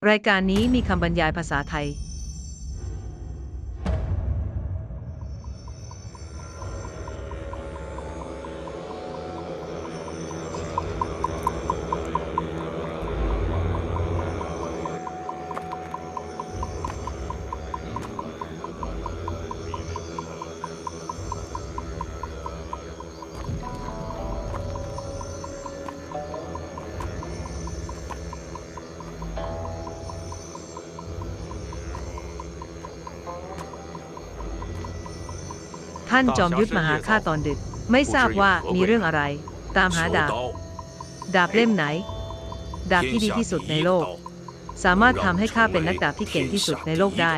รายการนี้มีคำบรรยายภาษาไทยท่านจอมยุทธมาหาข้าตอนดึกไม่ทราบว่ามีเรื่องอะไรตามหาดาบเล่มไหนดาบที่ดีที่สุดในโลกสามารถทำให้ข้าเป็นนักดาบที่เก่งที่สุดในโลกได้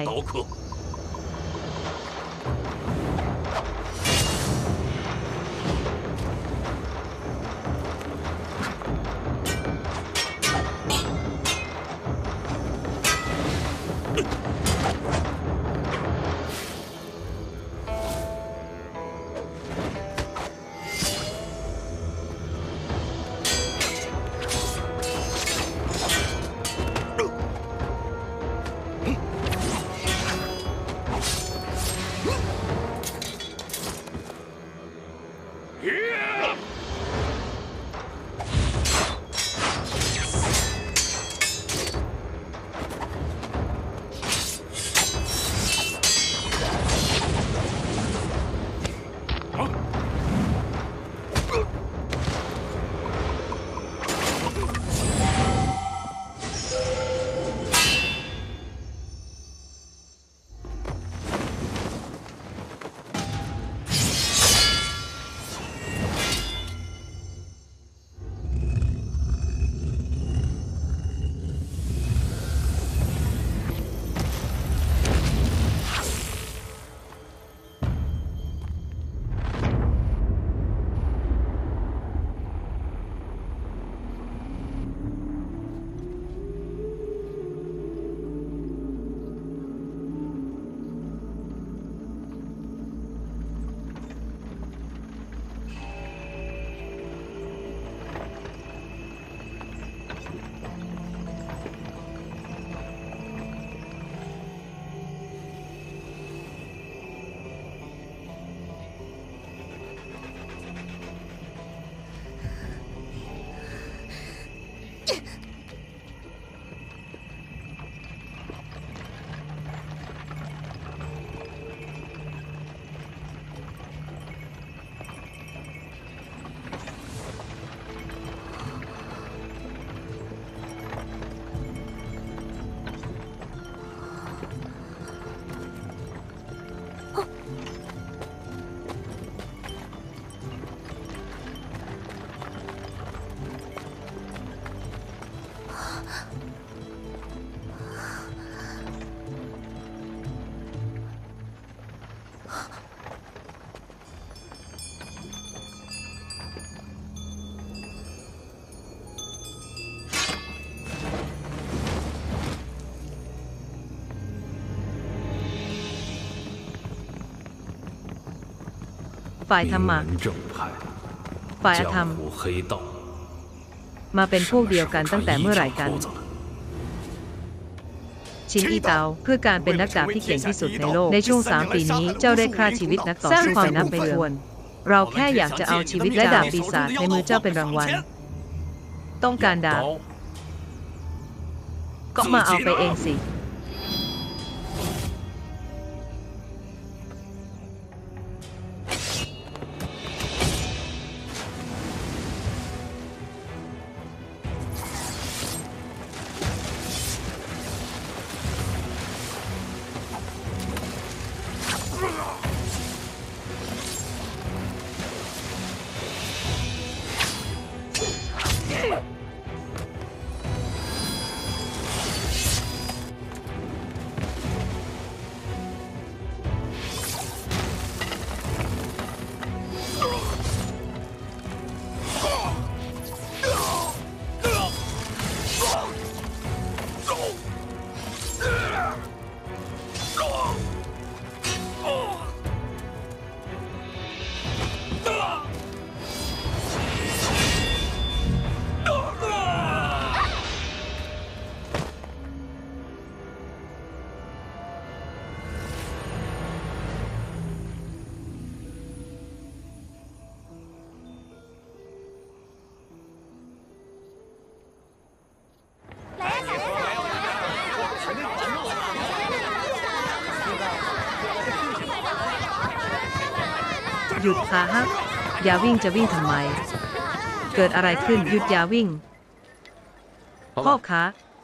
ฝ่ายธรรมะฝ่ายอธรรมมาเป็นพวกเดียวกันตั้งแต่เมื่อไหร่กันชินอีเตาเพื่อการเป็นนักดาบที่เก่งที่สุดในโลกในช่วง3 ปีนี้เจ้าได้ฆ่าชีวิตนักต่อสู้ไปนับไม่ถ้วนเราแค่อยากจะเอาชีวิตและดาบปีศาจในมือเจ้าเป็นรางวัลต้องการดาบก็มาเอาไปเองสิหยุดขาฮะอย่าวิ่งจะวิ่งทำไมเกิดอะไรขึ้นหยุดอย่าวิ่งพ่อค้า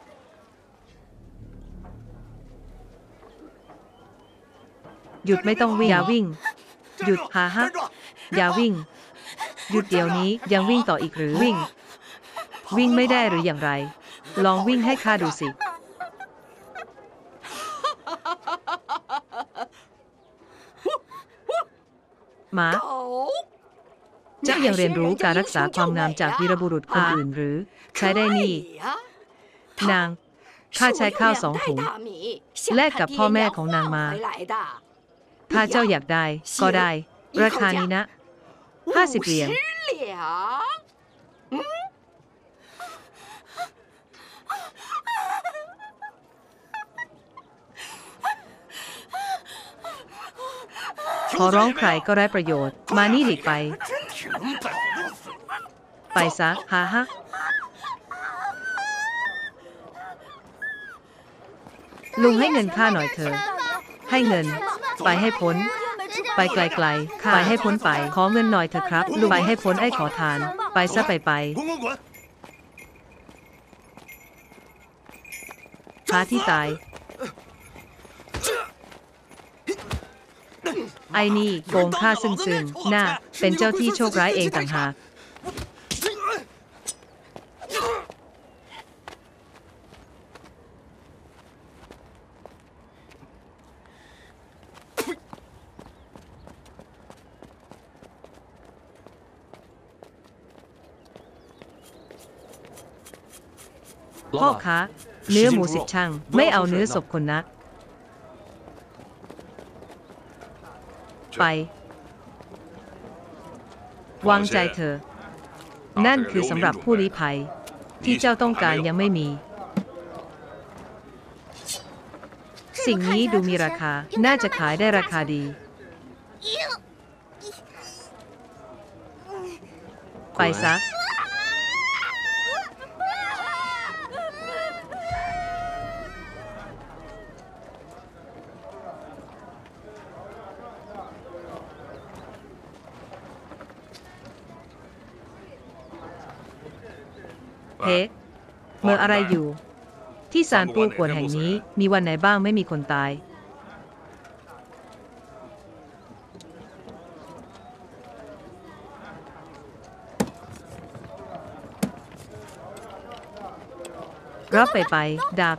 หยุดไม่ต้องวิ่งอย่าวิ่งหยุดขาฮะอย่าวิ่งหยุดเดี๋ยวนี้ยังวิ่งต่ออีกหรือวิ่งไม่ได้หรืออย่างไรลองวิ่งให้ข้าดูสิหมาเจ้ายังเรียนรู้การรักษาความงามจากวีรบุรุษคนอื่นหรือใช้ได้นี่นางข้าใช้ข้าว2 ถุงแลกกับพ่อแม่ของนางมาถ้าเจ้าอยากได้ก็ได้ราคานี้นะ50 เหรียญขอร้องใครก็ได้ประโยชน์มานี่หลีกไปซะฮะลุงให้เงินข้าหน่อยเถอะให้เงินไปให้พ้นไปไกลๆไปให้พ้นไปขอเงินหน่อยเถอะครับลุงไปให้พ้นไอ้ขอทานไปซะไปหาที่ตายไอ้นี่โกงข้าซึ่งหน้าเป็นเจ้าที่โชคร้ายเองต่างหากพ่อค้าเนื้อหมู10 ช่างไม่เอาเนื้อศพคนนักไปวางใจเธอนั่นคือสำหรับผู้ลี้ภัยที่เจ้าต้องการยังไม่มีสิ่งนี้ดูมีราคาน่าจะขายได้ราคาดีไปซะเฮ้เมื่ออะไรอยู่ที่ศาลปูขวนแห่งนี้มีวันไหนบ้างไม่มีคนตายรับไปดัก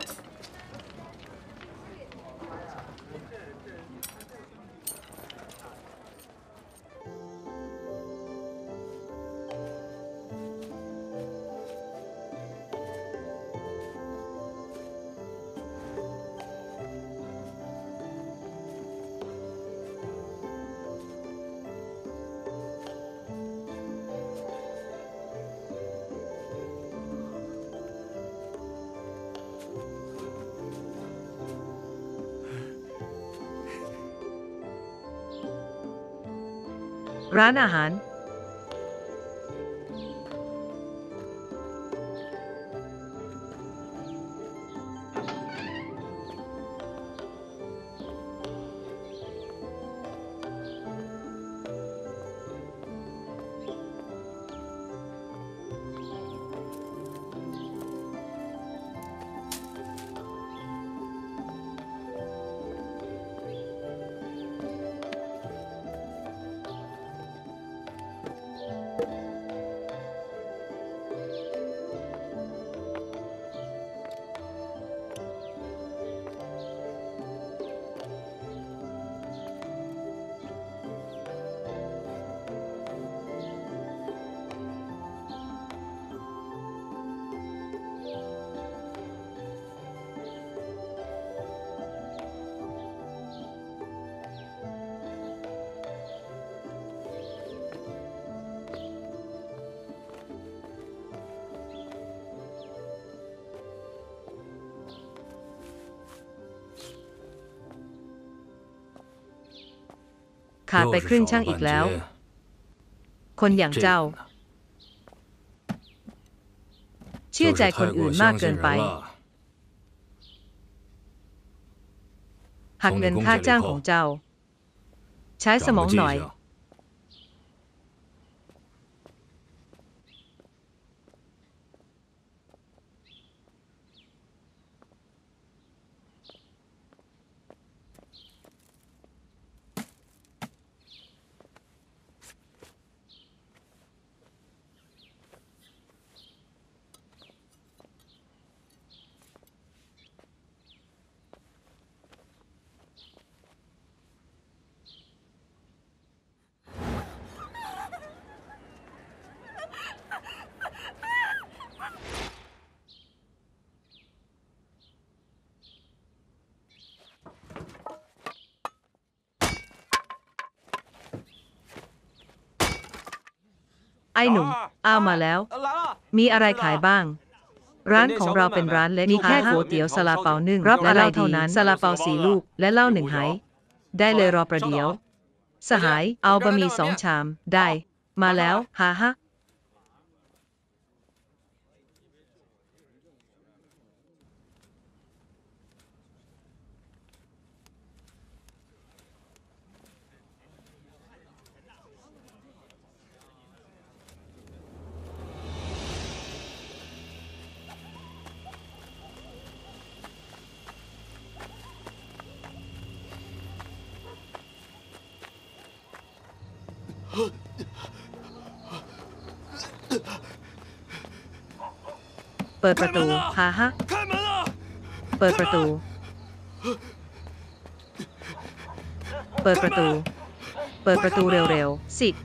ร้านอาหารขาดไปครึ่งช่างอีกแล้วคนอย่างเจ้าเชื่อใจคนอื่นมากเกินไปหักเงินค่าจ้างของเจ้าใช้สมองหน่อยไอ้หนุ่มเอามาแล้วมีอะไรขายบ้างร้านของเราเป็นร้านเล็กมีแค่ก๋วยเตี๋ยวซาลาเปานึ่งรับอะไรเท่านั้นซาลาเปา4 ลูกและเหล้า1 ไหได้เลยรอประเดี๋ยวสหายเอาบะหมี่2 ชามได้มาแล้วฮะเปิดประตูฮะเปิดประตูเปิดประตูเปิดประตูเร็วๆสิ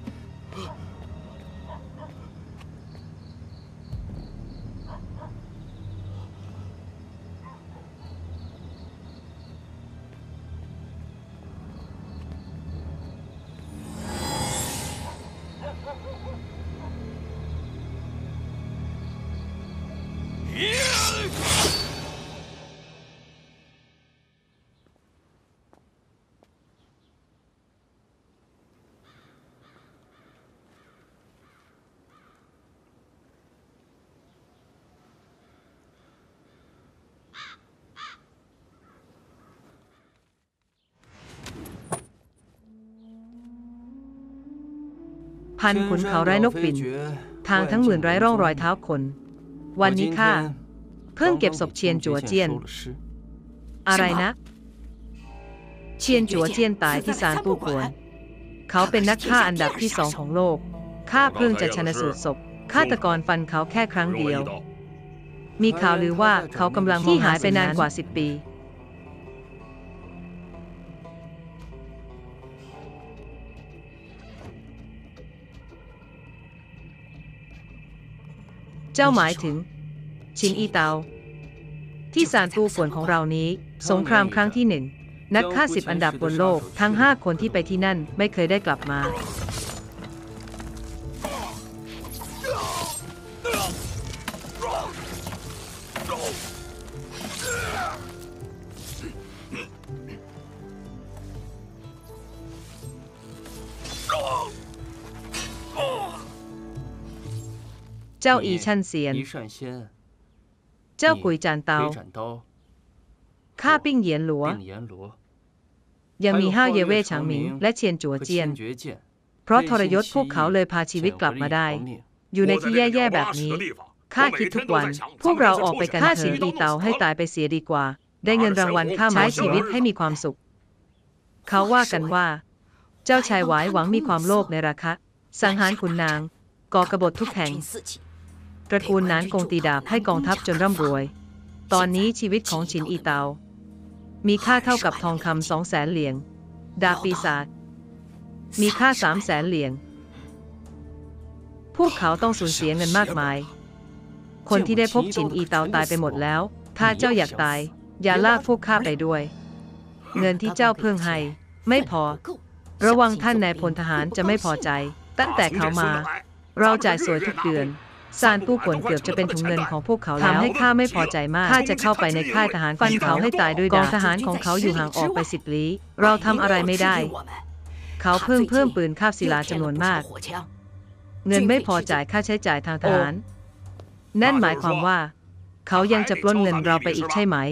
พันขุนเขาไร้นกบินทางทั้งหมื่นไร้ร่องรอยเท้าคนวันนี้ข้าเพิ่งเก็บศพเชียนจัวเจี้ยนอะไรนะเชียนจัวเจี้ยนตายที่ศาลปู่กวนเขาเป็นนักฆ่าอันดับที่2ของโลกข้าเพิ่งจะชันสูตรศพฆาตกรฟันเขาแค่ครั้งเดียวมีข่าวลือว่าเขากำลังที่หายไปนานกว่า10 ปีเจ้าหมายถึงชินอีเตาที่ศาลปู่กวนของเรานี้สงครามครั้งที่1นักฆ่า10 อันดับบนโลกทั้ง5 คนที่ไปที่นั่นไม่เคยได้กลับมาเจ้าอีชันเซียนเจ้ากุยจานเตาข้าปิ้งเหยียนหลัวยังมีห้าวเย่เว่ฉางหมิงและเชียนจัวเจียนเพราะทรยศพวกเขาเลยพาชีวิตกลับมาได้อยู่ในที่แย่ๆแบบนี้ข้าคิดทุกวันพวกเราออกไปกันฆ่าชินอีเตาให้ตายไปเสียดีกว่าได้เงินรางวัลค่าใช้ชีวิตให้มีความสุขเขาว่ากันว่าเจ้าชายหวายหวังมีความโลภในราคะสังหารขุนนางก่อกบฏทุกแห่งตระกูลนั้นกงตีดาบให้กองทัพจนร่ำรวยตอนนี้ชีวิตของชินอีเตามีค่าเท่ากับทองคำ200,000 เหรียญดาบปีศาจมีค่า300,000 เหรียญพวกเขาต้องสูญเสียเงินมากมายคนที่ได้พบชินอีเตาตายไปหมดแล้วถ้าเจ้าอยากตายอย่าลากพวกข้าไปด้วยเงินที่เจ้าเพิ่งให้ไม่พอระวังท่านนายพลทหารจะไม่พอใจตั้งแต่เขามาเราจ่ายสวยทุกเดือนศาลปู่กวนเกือบจะเป็นถุงเงินของพวกเขาแล้วทำให้ข้าไม่พอใจมากข้าจะเข้าไปในค่ายทหารฟันเขาให้ตายด้วยดาบกองทหารของเขาอยู่ห่างออกไป10 ลี้เราทำอะไรไม่ได้เขาเพิ่มปืนคาบศิลาจำนวนมากเงินไม่พอจ่ายค่าใช้จ่ายทางทหารนั่นหมายความว่าเขายังจะปล้นเงินเราไปอีกใช่ไหม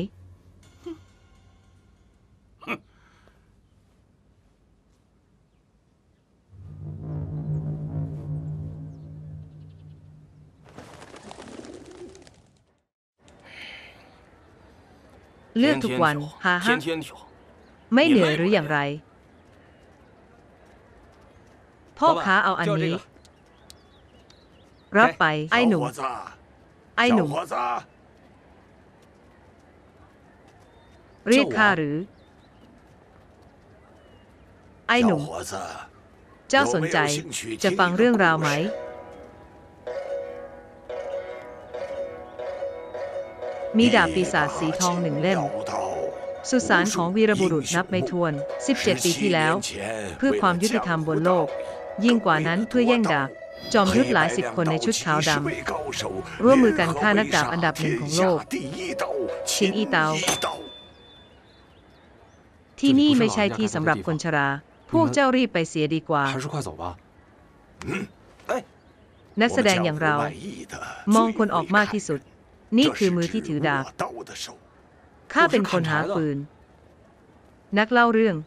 เลือกทุกวันฮะไม่เหนื่อยหรืออย่างไรพ่อค้าเอาอันนี้รับไปไอ้หนุ่มเรียกข้าหรือไอ้หนุ่มเจ้าสนใจจะฟังเรื่องราวไหมมีดาบปีศาจสีทอง1 เล่มสุสานของวีรบุรุษนับไม่ถ้วน17 ปีที่แล้วเพื่อความยุติธรรมบนโลกยิ่งกว่านั้นเพื่อแย่งดาบจอมยุทธหลายสิบคนในชุดขาวดำร่วมมือกันฆ่านักดาบอันดับหนึ่งของโลกชินอีเตาที่นี่ไม่ใช่ที่สำหรับคนชราพวกเจ้ารีบไปเสียดีกว่านักแสดงอย่างเรามองคนออกมากที่สุดนี่คือมือที่ถือดาบข้าเป็นคนหาปืนนักเล่าเรื่อง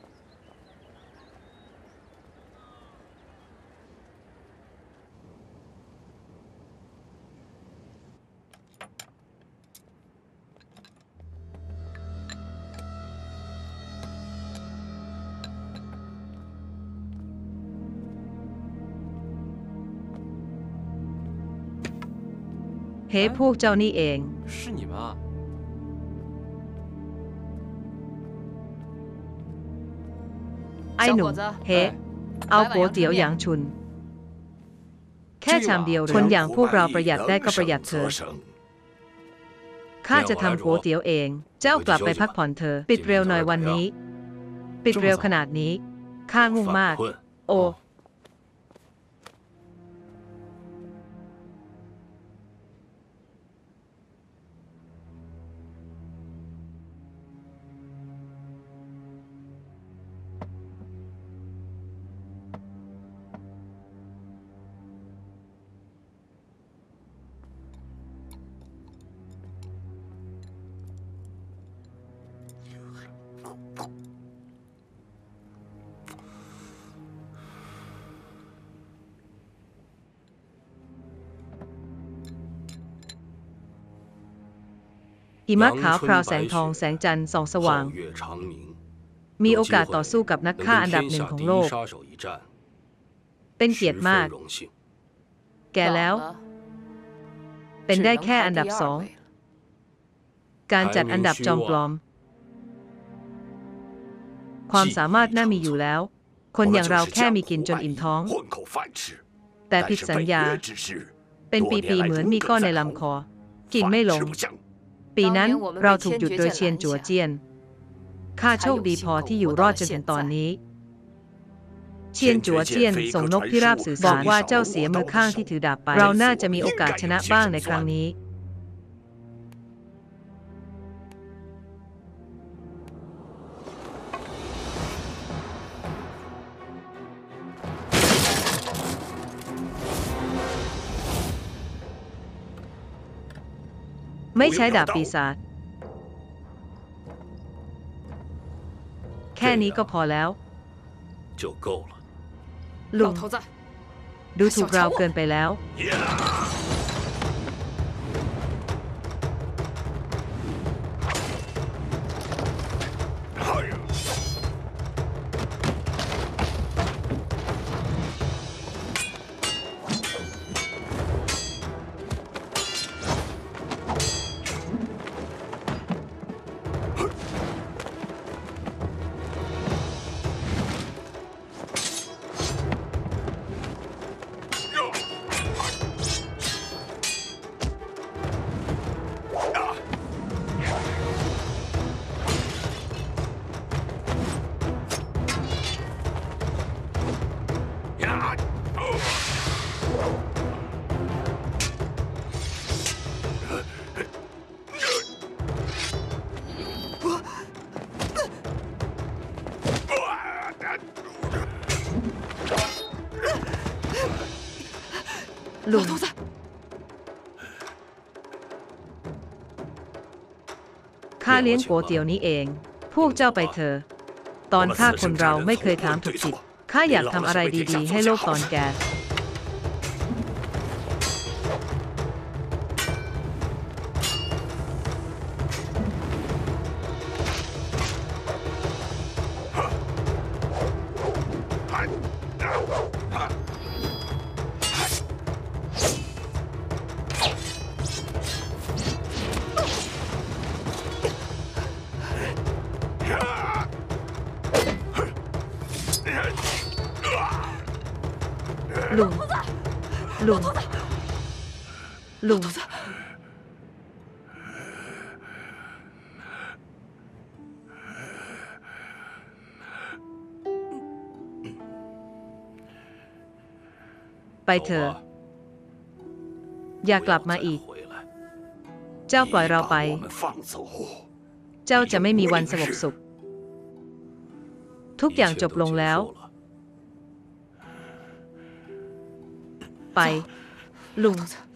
เฮ้พวกเจ้านี่เองไอ้หนุ่มเฮ้เอาก๋วยเตี๋ยวอย่างชุนแค่ชามเดียวคนอย่างพวกเราประหยัดได้ก็ประหยัดเถอะข้าจะทำก๋วยเตี๋ยวเองเจ้ากลับไปพักผ่อนเถอะปิดเร็วหน่อยวันนี้ปิดเร็วขนาดนี้ข้าง่วงมากโอหิมะขาวพราวแสงทองแสงจันทร์ส่องสว่างมีโอกาสต่อสู้กับนักฆ่าอันดับหนึ่งของโลกเป็นเกียรติมากแก่แล้วเป็นได้แค่อันดับสองการจัดอันดับจอมปลอมความสามารถน่ามีอยู่แล้วคนอย่างเราแค่มีกินจนอิ่มท้องแต่ผิดสัญญาเป็นปีๆเหมือนมีก้อนในลำคอกินไม่ลงปีนั้นเราถูกหยุดโดยเชียนจัวเจียนข้าโชคดีพอที่อยู่รอดจนถึงตอนนี้เชียนจัวเจียนส่งนกพิราบสื่อสารบอกว่าเจ้าเสียมือข้างที่ถือดาบไปเราน่าจะมีโอกาสชนะบ้างในครั้งนี้ไม่ใช้ดาบปีศาจแค่นี้ก็พอแล้วลุงดูถูกเราเกินไปแล้วลุงข้าเลี้ยงก๋วยเตี๋ยวนี้เองพวกเจ้าไปเถอะตอนข้าคนเราไม่เคยถามถูกผิดข้าอยากทำอะไรดีๆให้โลกตอนแก่ลุงไปไปเถอะอย่ากลับมาอีกเจ้าปล่อยเราไปเจ้าจะไม่มีวันสงบสุขทุกอย่างจบลงแล้วไปลุง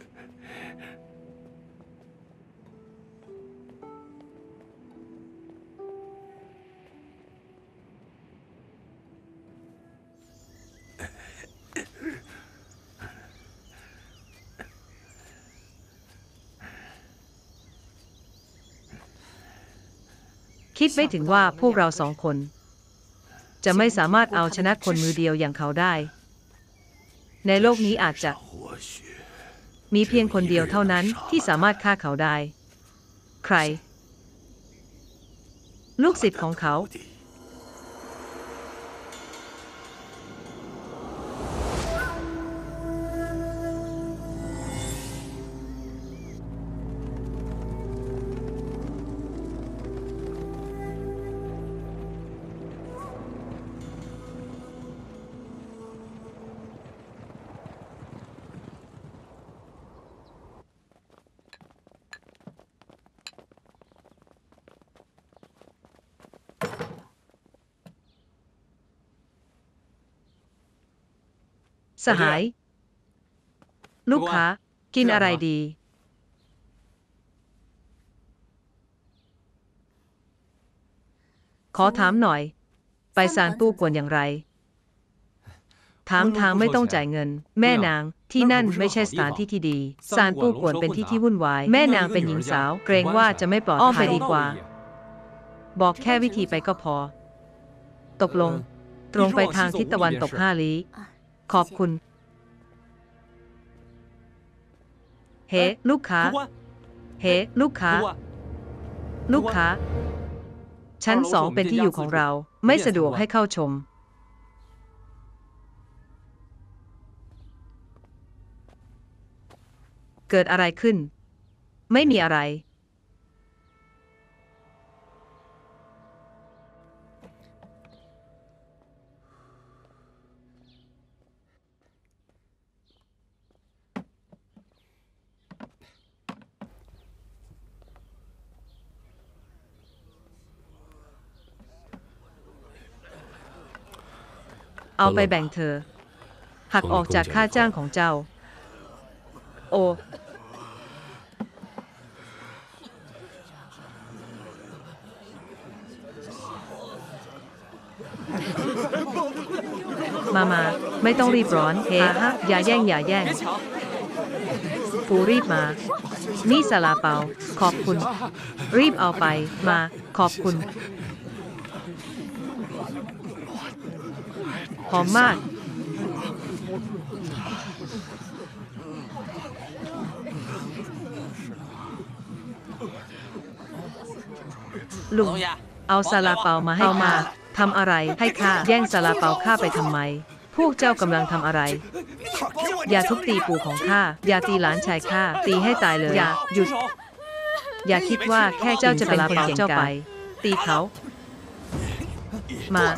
คิดไม่ถึงว่าพวกเราสองคนจะไม่สามารถเอาชนะคนมือเดียวอย่างเขาได้ในโลกนี้อาจจะมีเพียงคนเดียวเท่านั้นที่สามารถฆ่าเขาได้ใครลูกศิษย์ของเขาสหายลูกค้ากินอะไรดีขอถามหน่อยไปซานตู้กวนอย่างไรถามทางไม่ต้องจ่ายเงินแม่นางที่นั่นไม่ใช่สถานที่ที่ดีซานตู้กวนเป็นที่ที่วุ่นวายแม่นางเป็นหญิงสาวเกรงว่าจะไม่ปลอดภัยดีกว่าบอกแค่วิธีไปก็พอตกลงตรงไปทางทิศตะวันตก5 ลี้ขอบคุณเฮ้ลูกค้าเฮ้ลูกค้าลูกค้าชั้น2เป็นที่อยู่ของเราไม่สะดวกให้เข้าชมเกิดอะไรขึ้นไม่มีอะไรเอาไปแบ่งเธอหักออกจากค่าจ้างของเจ้าโอมาไม่ต้องรีบร้อนเฮ้อย่าแย่งปูรีบมานี่ซาลาเปาขอบคุณรีบเอาไปมาขอบคุณหอมมากลุงเอาซาลาเปามาให้มาทำอะไรให้ข้าแย่งซาลาเปาข้าไปทำไมพวกเจ้ากำลังทำอะไรอย่าทุบตีปู่ของข้าอย่าตีหลานชายข้าตีให้ตายเลยอย่าหยุดอย่าคิดว่าแค่เจ้าจะเป็นคนเก่งกาจตีเขามา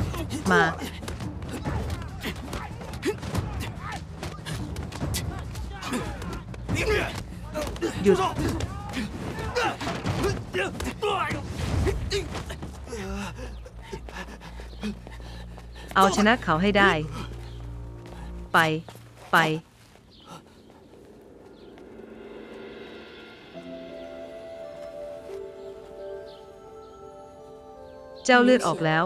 หยุดเอาชนะเขาให้ได้ไปเจ้าเลือดออกแล้ว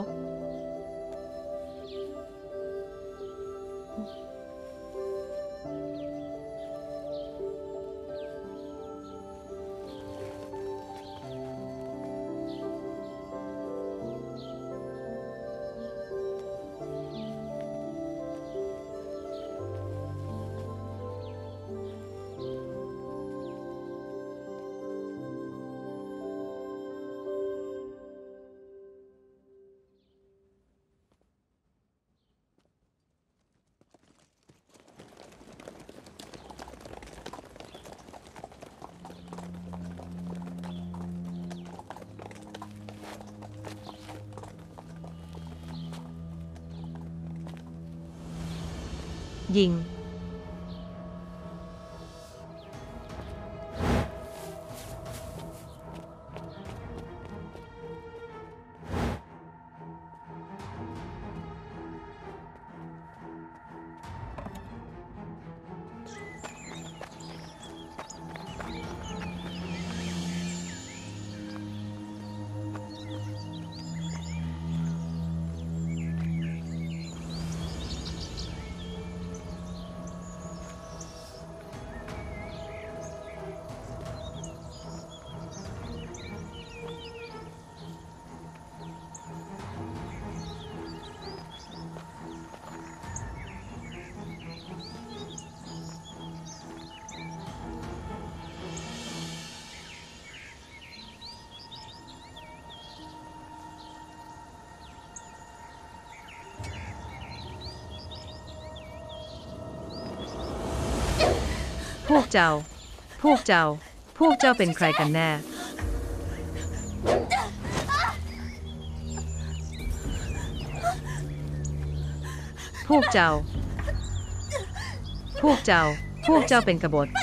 ยิงพวกเจ้าเป็นใครกันแน่พวกเจ้าเป็นกบฏ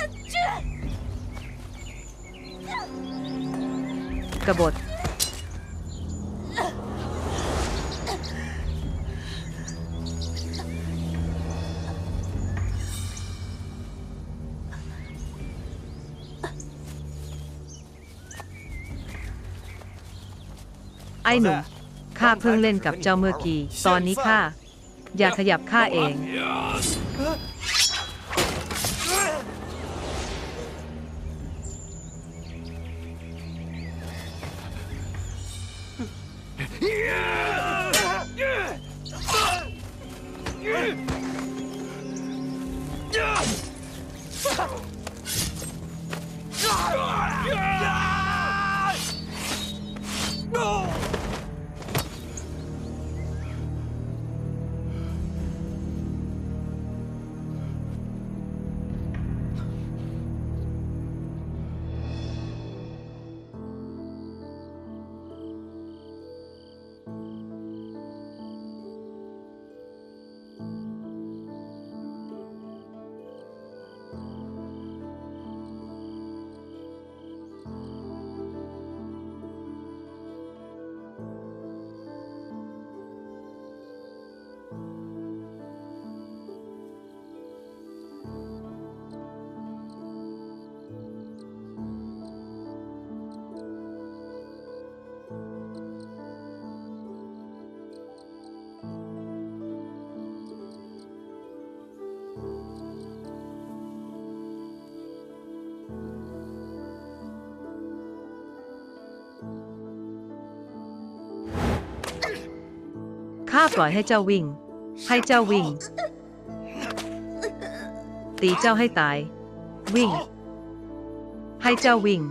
ไอ้หนุ่มข้าเพิ่งเล่นกับเจ้าเมื่อกี้ตอนนี้ข้าอย่าขยับข้าเองข้าปล่อยให้เจ้าวิ่งตีเจ้าให้ตายวิ่งให้เจ้าวิ่ง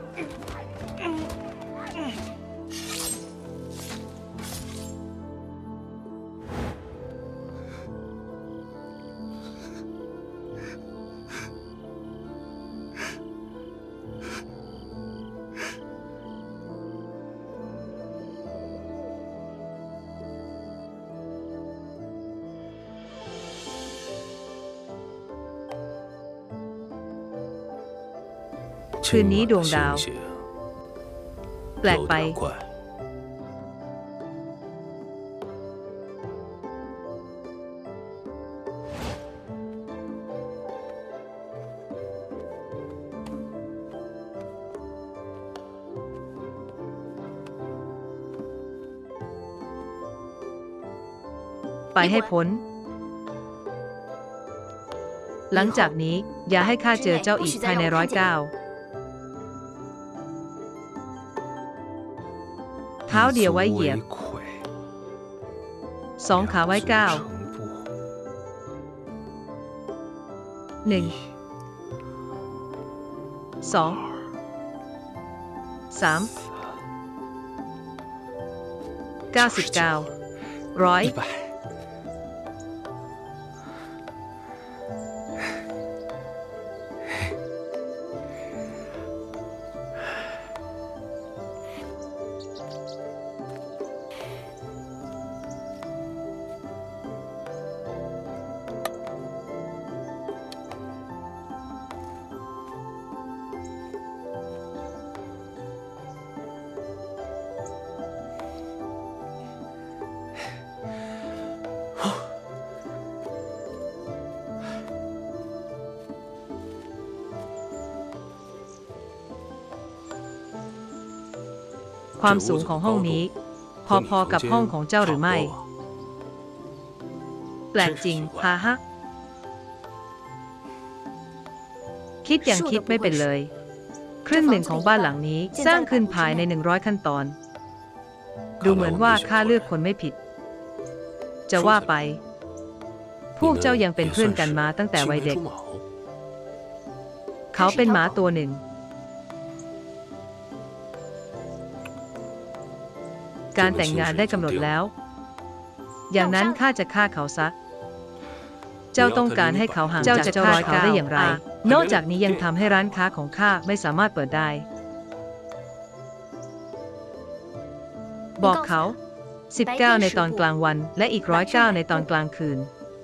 คืนนี้ดวงดาวแปลกไปไปให้พ้นหลังจากนี้อย่าให้ข้าเจอเจ้าอีกภายใน109เท้าเดียวไว้เหยียบ2 ขาไว้ก้าว1 2 3 99 100ความสูงของห้องนี้พอๆกับห้องของเจ้าหรือไม่แปลกจริงฮะคิดอย่างคิดไม่เป็นเลยครึ่งหนึ่งของบ้านหลังนี้สร้างขึ้นภายใน100ขั้นตอนดูเหมือนว่าข้าเลือกคนไม่ผิดจะว่าไปพวกเจ้ายังเป็นเพื่อนกันมาตั้งแต่วัยเด็กเขาเป็นหมาตัวหนึ่งการแต่งงานได้กำหนดแล้วอย่างนั้นข้าจะฆ่าเขาซะเจ้าต้องการให้เขาห่างจากเจ้าร้อยเขาได้อย่างไรนอกจากนี้ยังทำให้ร้านค้าของข้าไม่สามารถเปิดได้บอกเขา19ในตอนกลางวันและอีก109ในตอนกลางคืน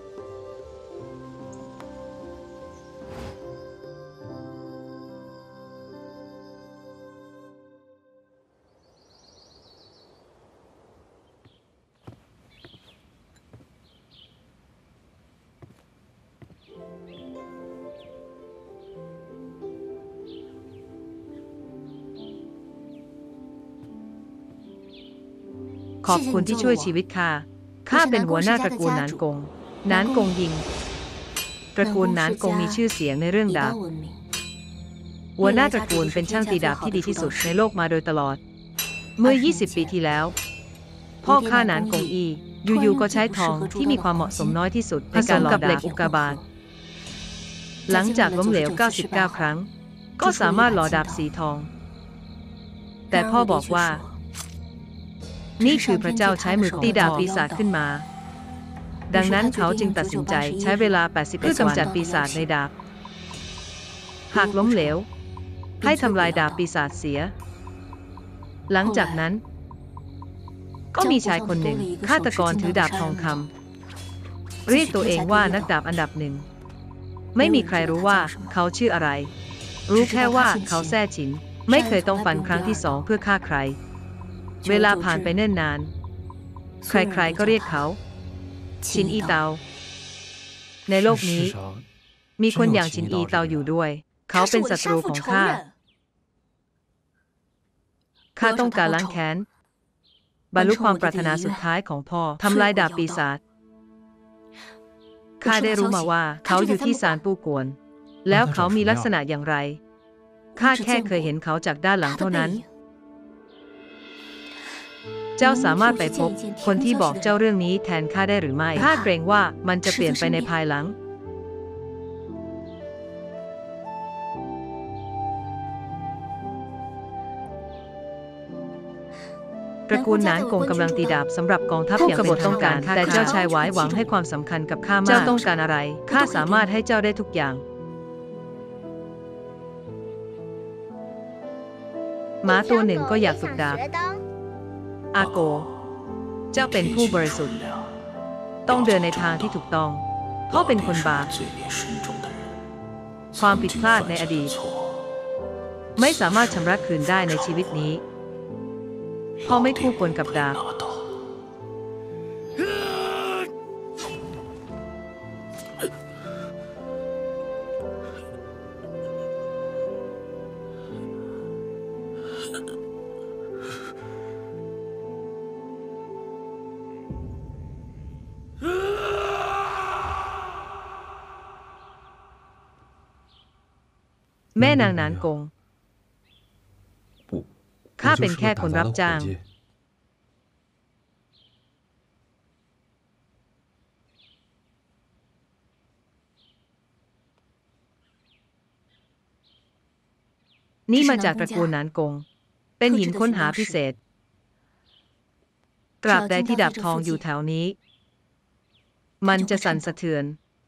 ขอบคุณที่ช่วยชีวิตข้าเป็นหัวหน้าตระกูลหนานกงหนานกงยิงตระกูลหนานกงมีชื่อเสียงในเรื่องดาบหัวหน้าตระกูลเป็นช่างตีดาบที่ดีที่สุดในโลกมาโดยตลอดเมื่อ20 ปีที่แล้วพ่อข้าหนานกงอยู่ๆก็ใช้ทองที่มีความเหมาะสมน้อยที่สุดในการหล่อดาบอุกกาบาตหลังจากล้มเหลว99 ครั้งก็สามารถหล่อดาบสีทองแต่พ่อบอกว่านี่คือพระเจ้าใช้มือตีดาบปีศาจขึ้นมาดังนั้นเขาจึงตัดสินใจใช้เวลา80 เพื่อกำจัดปีศาจในดาบหากล้มเหลวให้ทำลายดาบปีศาจเสียหลังจากนั้นก็มีชายคนหนึ่งฆาตกรถือดาบทองคำเรียกตัวเองว่านักดาบอันดับหนึ่งไม่มีใครรู้ว่าเขาชื่ออะไรรู้แค่ว่าเขาแท้ฉินไม่เคยต้องฟันครั้งที่2เพื่อฆ่าใครเวลาผ่านไปเนิ่นนานใครๆก็เรียกเขาชินอีเตาในโลกนี้มีคนอย่างชินอีเตาอยู่ด้วยเขาเป็นศัตรูของข้าต้องการล้างแค้นบรรลุความปรารถนาสุดท้ายของพ่อทำลายดาบปีศาจข้าได้รู้มาว่าเขาอยู่ที่ศาลปูกวนแล้วเขามีลักษณะอย่างไรข้าแค่เคยเห็นเขาจากด้านหลังเท่านั้นเจ้าสามารถไปพบคนที่บอกเจ้าเรื่องนี้แทนข้าได้หรือไม่ข้าเกรงว่ามันจะเปลี่ยนไปในภายหลังตระกูลหนานกงกำลังตีดาบสำหรับกองทัพอย่างเป็นทางการแต่เจ้าชายหวายหวังให้ความสำคัญกับข้ามากเจ้าต้องการอะไรข้าสามารถให้เจ้าได้ทุกอย่างหมาตัวหนึ่งก็อยากฝึกดาบอาโกเจ้าเป็นผู้บริสุทธิ์ต้องเดินในทางที่ถูกต้องเพราะเป็นคนบาปความผิดพลาดในอดีตไม่สามารถชำระคืนได้ในชีวิตนี้พ่อไม่คู่ควรกับดาบแม่นางหนานกงข้าเป็นแค่คนรับจ้างนี่มาจากตระกูลหนานกงเป็นหินค้นหาพิเศษตราบใดที่ดาบทองอยู่แถวนี้มันจะสั่นสะเทือน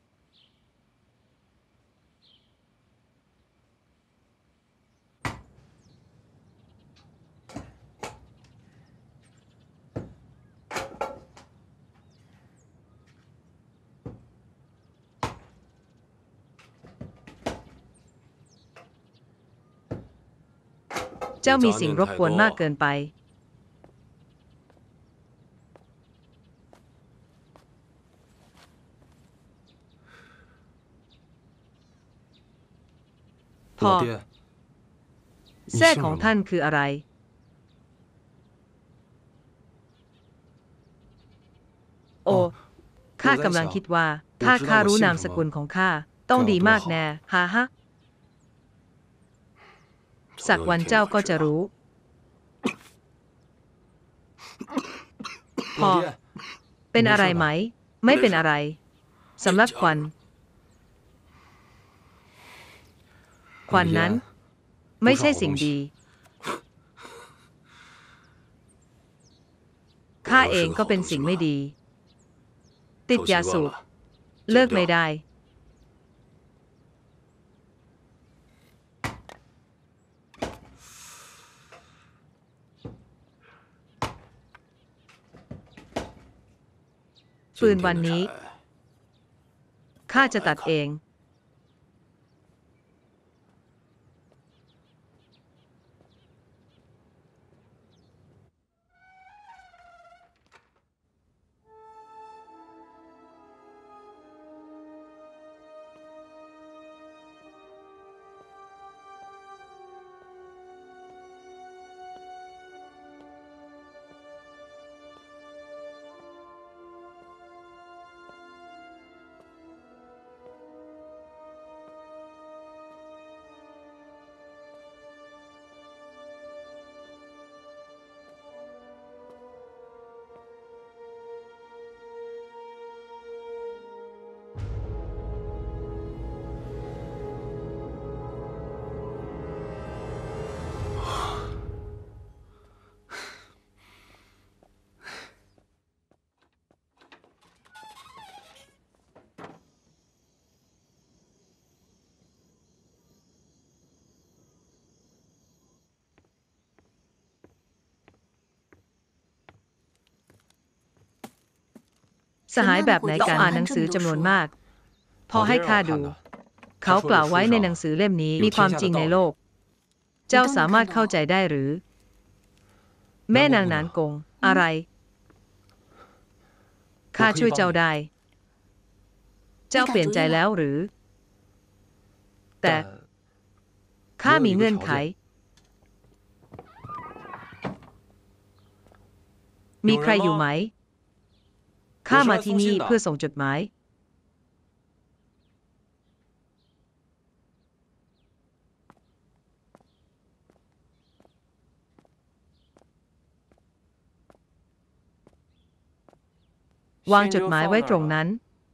เจ้ามีสิ่งรบกวนมากเกินไปพ่อแท้ของท่านคืออะไรโอ้ข้ากำลังคิดว่าถ้าข้ารู้นามสกุลของข้าต้องดีมากแน่ฮ่าฮะสักวันเจ้าก็จะรู้พ่อเป็นอะไรไหมไม่เป็นอะไรสำลักควันนั้นไม่ใช่สิ่งดีข้าเองก็เป็นสิ่งไม่ดีติดยาสูบเลิกไม่ได้ฟืนวันนี้ข้าจะตัดเองสหายแบบไหนกันอ่านหนังสือจำนวนมากพอให้ข้าดูเขากล่าวไว้ในหนังสือเล่มนี้มีความจริงในโลกเจ้าสามารถเข้าใจได้หรือแม่นางนานกงอะไรข้าช่วยเจ้าได้เจ้าเปลี่ยนใจแล้วหรือแต่ข้ามีเงื่อนไขมีใครอยู่ไหมข้ามาที่นี่เพื่อส่งจดหมายวางจดหมายไว้ตรงนั้น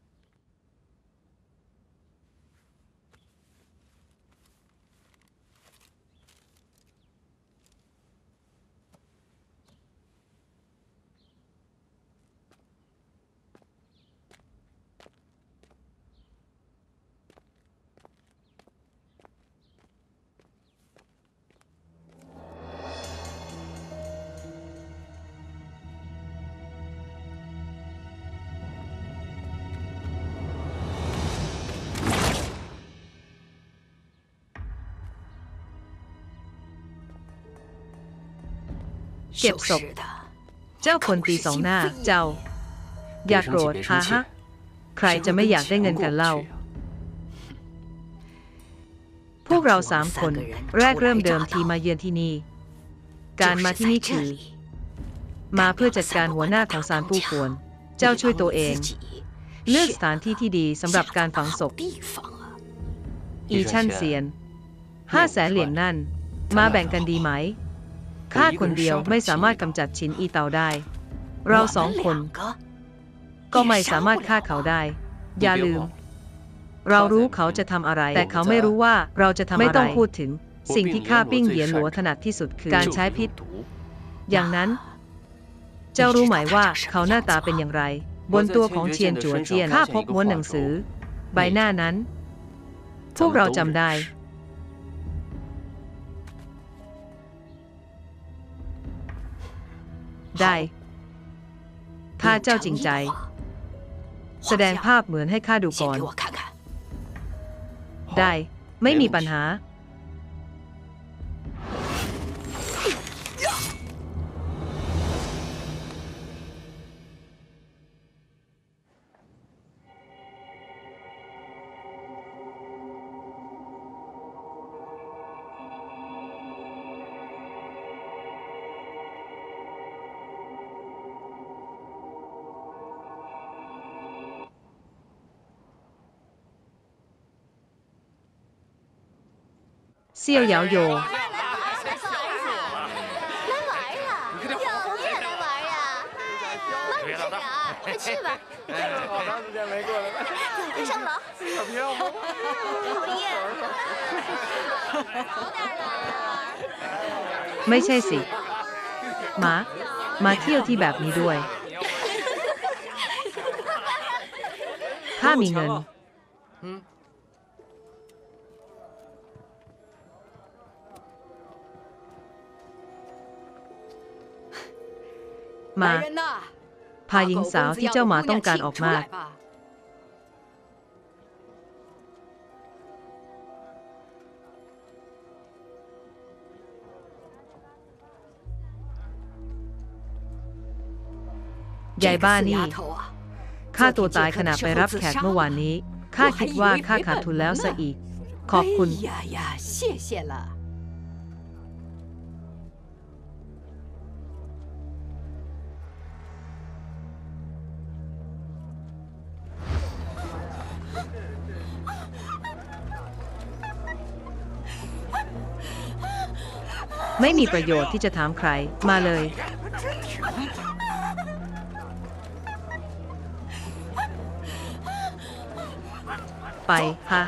เก็บศพเจ้าคนตีสองหน้าเจ้าอย่าโกรธฮะใครจะไม่อยากได้เงินกันเล่าพวกเรา3 คนแรกเริ่มเดิมทีมาเยือนที่นี่การมาที่นี่คือมาเพื่อจัดการหัวหน้าของศาลผู้ควรเจ้าช่วยตัวเองเลือกสถานที่ที่ดีสำหรับการฝังศพอีชั่นเซียน500,000 เหรียญนั่นมาแบ่งกันดีไหมข้าคนเดียวไม่สามารถกำจัดฉินอีเตาได้เรา2 คนก็ไม่สามารถฆ่าเขาได้อย่าลืมเรารู้เขาจะทำอะไรแต่เขาไม่รู้ว่าเราจะทำอะไรไม่ต้องพูดถึงสิ่งที่ข้าปิ้งเหยียนหลัวถนัดที่สุดคือการใช้พิษอย่างนั้นเจ้ารู้ไหมว่าเขาหน้าตาเป็นอย่างไรบนตัวของเชียนจัวเจียนข้าพบม้วนหนังสือใบหน้านั้นพวกเราจำได้ถ้าเจ้าจริงใจแสดงภาพเหมือนให้ข้าดูก่อนได้ไม่มีปัญหาเซี่ยวเหยาโย去吧。好长时间没过了。别上楼。小飘。讨厌。 ไม่ใช่สิมาเที่ยวที่แบบนี้ด้วยข้ามีเงินพาหญิงสาวที่เจ้าหมาต้องการออกมาใหญ่บ้านี่ข้าตัวตายขณะไปรับแขกเมื่อวานนี้ข้าคิดว่าข้าขาดทุนแล้วซะอีกขอบคุณไม่มีประโยชน์ที่จะถามใครมาเลยไปฮะ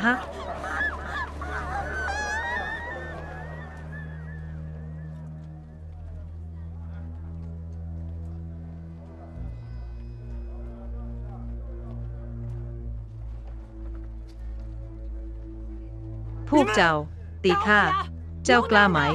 พวกเจ้าตีข้าเจ้ากล้าไหม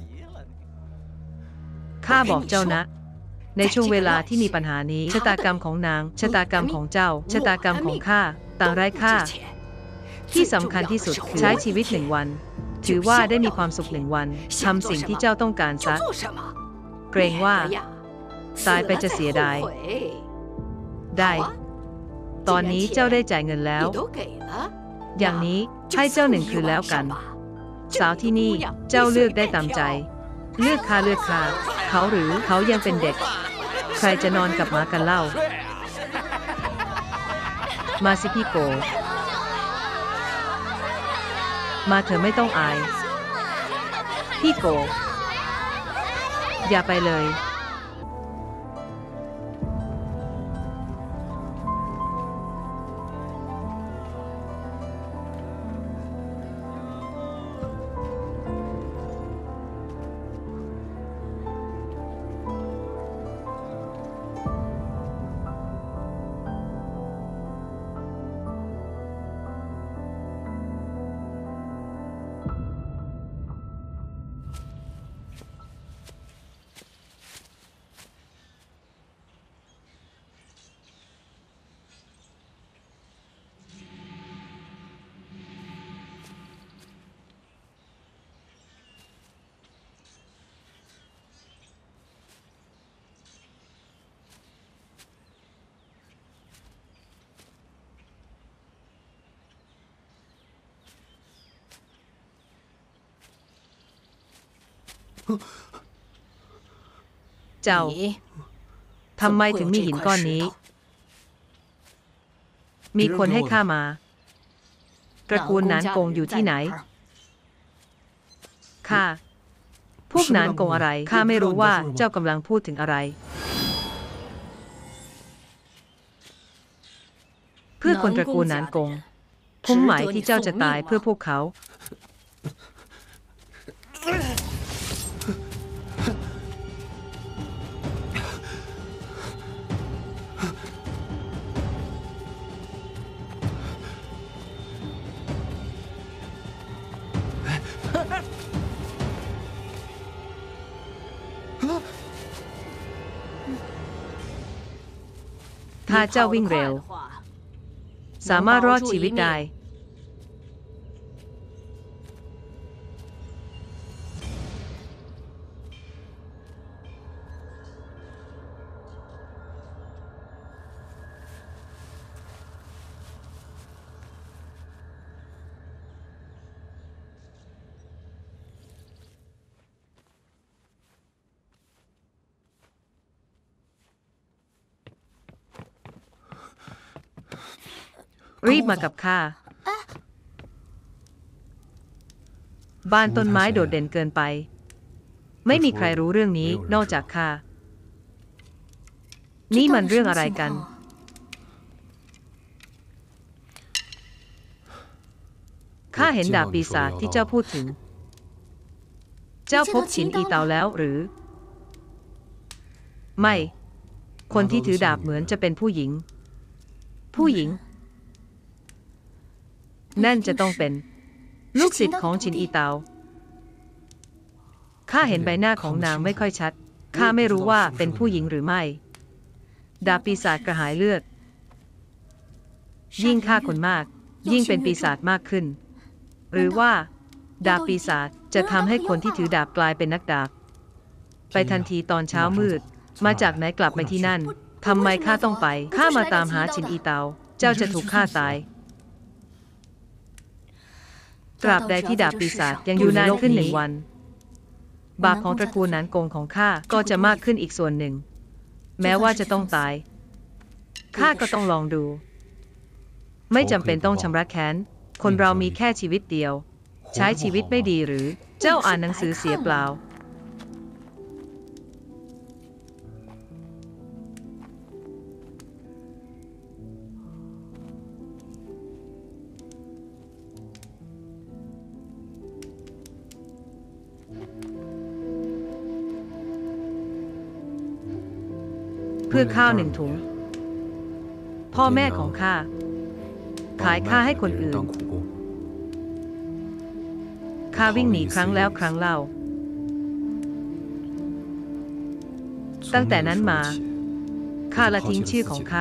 ข้าบอกเจ้านะในช่วงเวลาที่มีปัญหานี้ชะตากรรมของนางชะตากรรมของเจ้าชะตากรรมของข้าต่างไร้ค่าที่สำคัญที่สุดใช้ชีวิต1 วันถือว่าได้มีความสุข1 วันทำสิ่งที่เจ้าต้องการซะเกรงว่าตายไปจะเสียดายได้ตอนนี้เจ้าได้จ่ายเงินแล้วอย่างนี้ให้เจ้า1 คืนแล้วกันสาวที่นี่เจ้าเลือกได้ตามใจเลือกข้าเขาหรือเขายังเป็นเด็กใครจะนอนกับหมากันเล่ามาสิพี่โกมาเธอไม่ต้องอายพี่โกอย่าไปเลยเจ้าทำไมถึงมีหินก้อนนี้มีคนให้ข้ามาตระกูลนานกงอยู่ที่ไหนข้าพวกนานกงอะไรข้าไม่รู้ว่าเจ้ากำลังพูดถึงอะไรเพื่อคนตระกูลนานกงคุ้มหมายที่เจ้าจะตายเพื่อพวกเขาถ้าเจ้าวิ่งเร็วสามารถรอดชีวิตได้รีบมากับข้าบ้านต้นไม้โดดเด่นเกินไปไม่มีใครรู้เรื่องนี้นอกจากข้านี่มันเรื่องอะไรกันข้าเห็นดาบปีศาจที่เจ้าพูดถึงเจ้าพบฉินอีเตาแล้วหรือไม่คนที่ถือดาบเหมือนจะเป็นผู้หญิงนั่นจะต้องเป็นลูกศิษย์ของฉินอีเตาข้าเห็นใบหน้าของนางไม่ค่อยชัดข้าไม่รู้ว่าเป็นผู้หญิงหรือไม่ดาบปีศาจกระหายเลือดยิ่งฆ่าคนมากยิ่งเป็นปีศาจมากขึ้นหรือว่าดาบปีศาจจะทำให้คนที่ถือดาบกลายเป็นนักดาบไปทันทีตอนเช้ามืดมาจากไหนกลับไปที่นั่นทำไมข้าต้องไปข้ามาตามหาชินอีเตาเจ้าจะถูกฆ่าตายตราบใดที่ดาบปีศาจยังอยู่นานขึ้น1 วันบาปของตระกูลหนานกงของข้าก็จะมากขึ้นอีกส่วนหนึ่งแม้ว่าจะต้องตายข้าก็ต้องลองดูไม่จำเป็นต้องชำระแค้นคนเรามีแค่ชีวิตเดียวใช้ชีวิตไม่ดีหรือเจ้าอ่านหนังสือเสียเปล่าเพื่อข้าว1 ถุงพ่อแม่ของข้าขายข้าให้คนอื่นข้าวิ่งหนีครั้งแล้วครั้งเล่าตั้งแต่นั้นมาข้าละทิ้งชื่อของข้า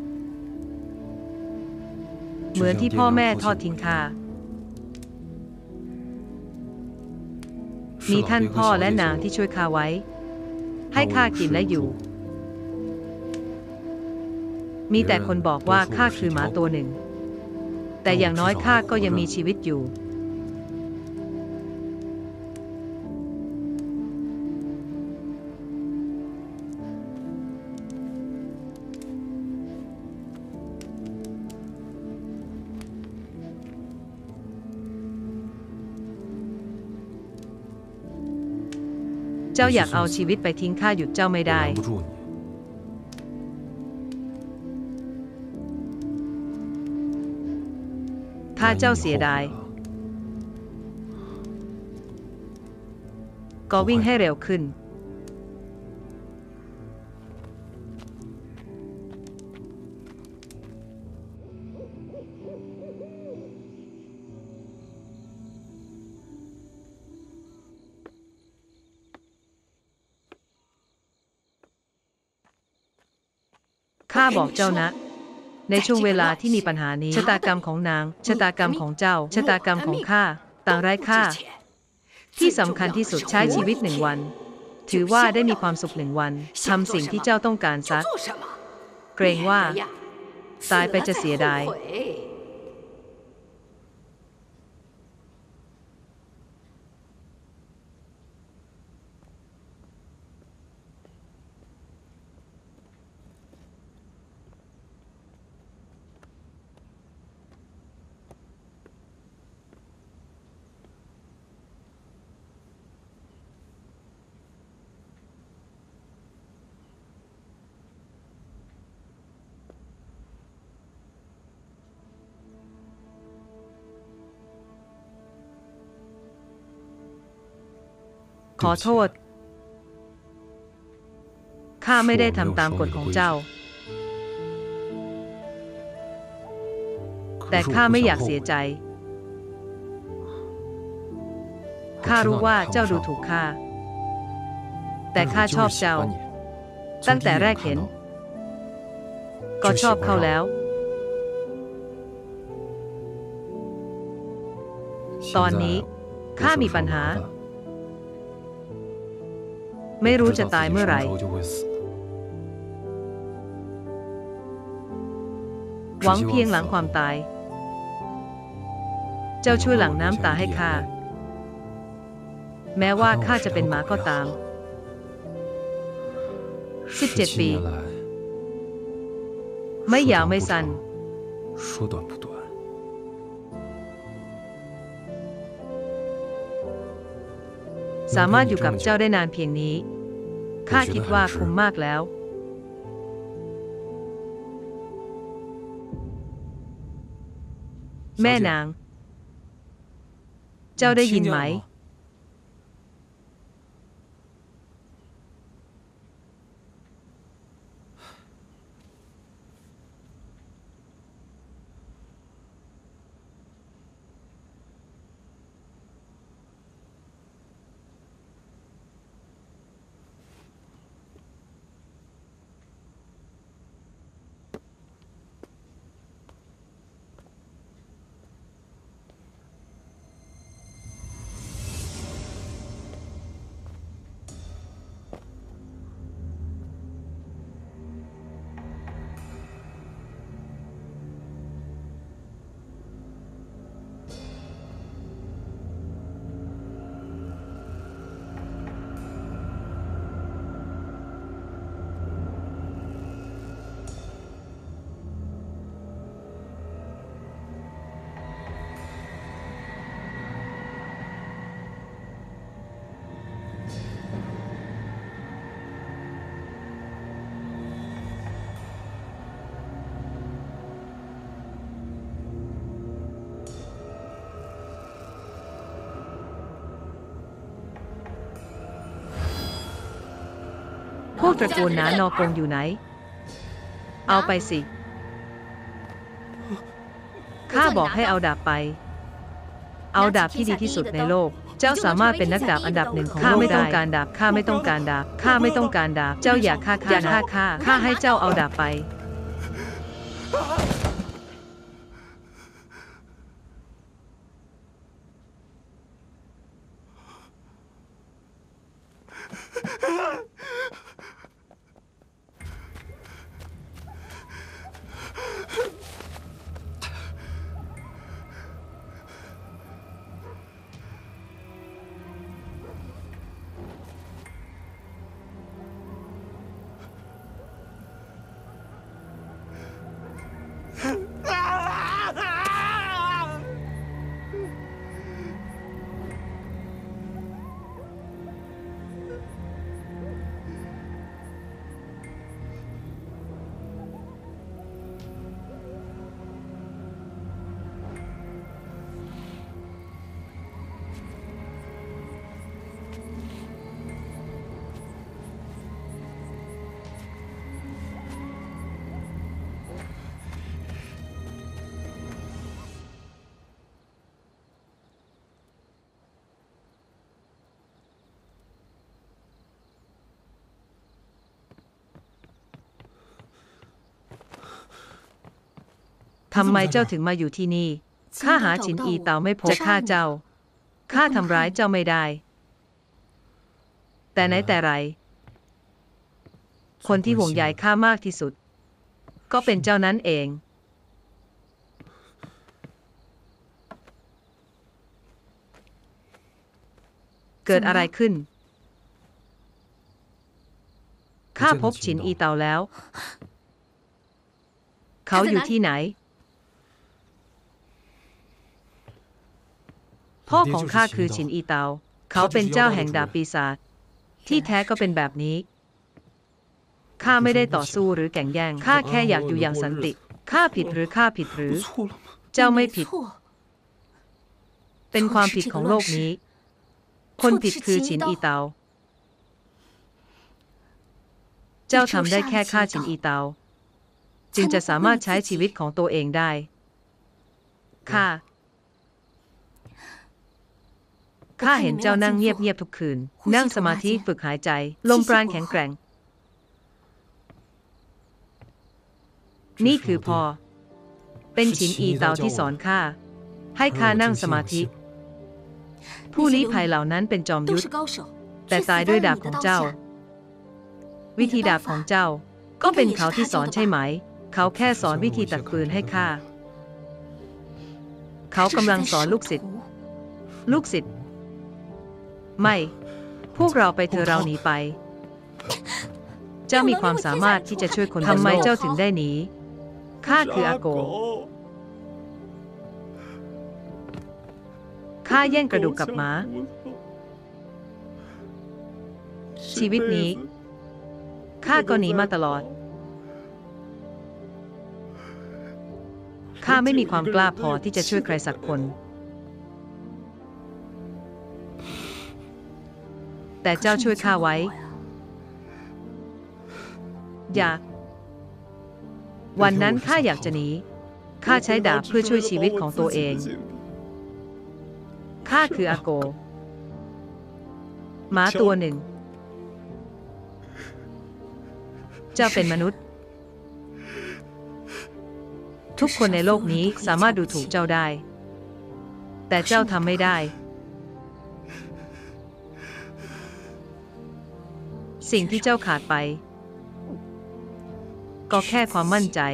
เหมือนที่พ่อแม่ทอดทิ้งข้ามีท่านพ่อและนางที่ช่วยข้าไว้ให้ข้ากินและอยู่มีแต่คนบอกว่าข้าคือหมาตัวหนึ่งแต่อย่างน้อยข้าก็ยังมีชีวิตอยู่เจ้าอยากเอาชีวิตไปทิ้งข้าหยุดเจ้าไม่ได้ถ้าเจ้าเสียดายก็วิ่งให้เร็วขึ้นข้าบอกเจ้านะในช่วงเวลาที่มีปัญหานี้ชะตากรรมของนางชะตากรรมของเจ้าชะตากรรมของข้าต่างไร้ค่าที่สำคัญที่สุดใช้ชีวิต1 วันถือว่าได้มีความสุข1 วันทำสิ่งที่เจ้าต้องการซักเกรงว่าตายไปจะเสียดายขอโทษข้าไม่ได้ทำตามกฎของเจ้าแต่ข้าไม่อยากเสียใจข้ารู้ว่าเจ้าดูถูกข้าแต่ข้าชอบเจ้าตั้งแต่แรกเห็นก็ชอบเขาแล้วตอนนี้ข้ามีปัญหาไม่รู้จะตายเมื่อไหร่หวังเพียงหลังความตายเจ้าช่วยหลั่งน้ำตาให้ข้าแม้ว่าข้าจะเป็นหมาก็ตาม17 ปีไม่ยาวไม่สั้นสามารถอยู่กับเจ้าได้นานเพียงนี้ข้าคิดว่าคุ้มมากแล้วแม่นางเจ้าได้ยินไหมตระกูลหนานอกงอยู่ไหนเอาไปสิข้าบอกให้เอาดาบไปเอาดาบที่ดีที่สุดในโลกเจ้าสามารถเป็นนักดาบอันดับหนึ่งของโลกได้ข้าไม่ต้องการดาบข้าไม่ต้องการดาบข้าไม่ต้องการดาบเจ้าอย่าฆ่าข้าให้เจ้าเอาดาบไปทำไมเจ้าถึงมาอยู่ที่นี่ข้าหาฉินอีเตาไม่พบจะฆ่าเจ้าข้าทำร้ายเจ้าไม่ได้แต่ไหนแต่ไรคนที่ห่วงใยข้ามากที่สุดก็เป็นเจ้านั้นเองเกิดอะไรขึ้นข้าพบฉินอีเตาแล้วเขาอยู่ที่ไหนพ่อของข้าคือฉินอีเตาเขาเป็นเจ้าแห่งดาบปีศาจที่แท้ก็เป็นแบบนี้ข้าไม่ได้ต่อสู้หรือแข่งแย่งข้าแค่อยากอยู่อย่างสันติข้าผิดหรือเจ้าไม่ผิดเป็นความผิดของโลกนี้คนผิดคือฉินอีเตาเจ้าทำได้แค่ฆ่าฉินอีเตาจึงจะสามารถใช้ชีวิตของตัวเองได้ข้าเห็นเจ้านั่งเงียบๆทุกคืนนั่งสมาธิฝึกหายใจลมปราณแข็งแกร่งนี่คือพ่อเป็นฉินอีเตาที่สอนข้าให้ข้านั่งสมาธิผู้ลี้ภัยเหล่านั้นเป็นจอมยุทธแต่ตายด้วยดาบของเจ้าวิธีดาบของเจ้าก็เป็นเขาที่สอนใช่ไหมเขาแค่สอนวิธีตัดปืนให้ข้าเขากำลังสอนลูกศิษย์ไม่พวกเราไปเถอะเราหนีไปเจ้ามีความสามารถที่จะช่วยคนทำไมเจ้าถึงได้หนีข้าคืออาโกข้าแย่งกระดูกกับหมาชีวิตนี้ข้าก็หนีมาตลอดข้าไม่มีความกล้าพอที่จะช่วยใครสักคนแต่เจ้าช่วยข้าไว้อย่าวันนั้นข้าอยากจะหนีข้าใช้ดาบเพื่อช่วยชีวิตของตัวเองข้าคืออาโกหมาตัวหนึ่งเจ้าเป็นมนุษย์ทุกคนในโลกนี้สามารถดูถูกเจ้าได้แต่เจ้าทำไม่ได้สิ่งที่เจ้าขาดไปก็แค่ความมั่นใจ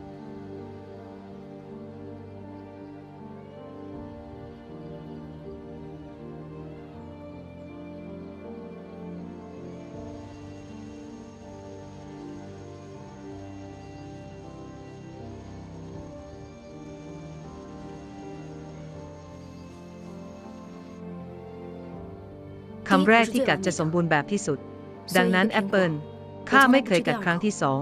คำแรกที่กัดจะสมบูรณ์แบบที่สุดดังนั้นแอปเปิลข้าไม่เคยกัดครั้งที่2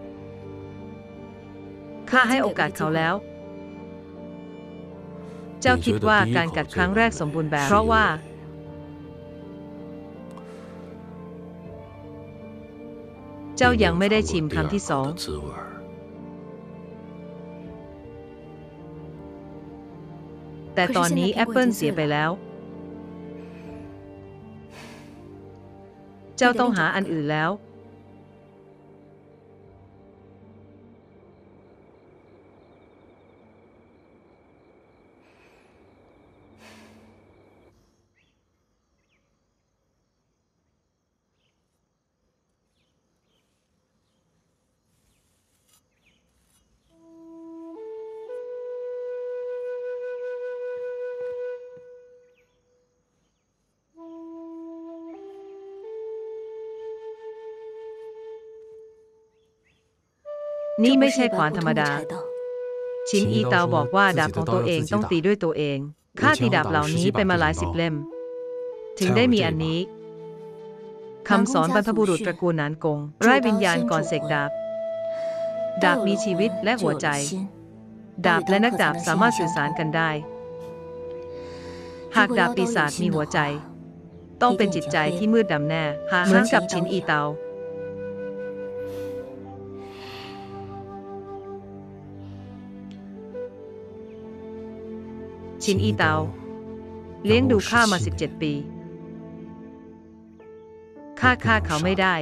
ข้าให้โอกาสเขาแล้วเจ้าคิดว่าการกัดครั้งแรกสมบูรณ์แบบเพราะว่าเจ้ายังไม่ได้ชิมคำที่สองแต่ตอนนี้แอปเปิลเสียไปแล้วเจ้าต้องหาอันอื่นแล้วนี่ไม่ใช่ขวานธรรมดาชินอีเตาบอกว่าดาบของตัวเองต้องตีด้วยตัวเองข้าตีดาบเหล่านี้ไปมาหลาย10 เล่มถึงได้มีอันนี้คำสอนบรรพบุรุษตระกูลหนานกงไร้วิญญาณก่อนเสกดาบดาบมีชีวิตและหัวใจดาบและนักดาบสามารถสื่อสารกันได้หากดาบปีศาจมีหัวใจต้องเป็นจิตใจที่มืดดำแน่เหมือนกับชินอีเตาชินอีเตาเลี้ยงดูข้ามา17 ปีข้าฆ่าเขาไม่ได้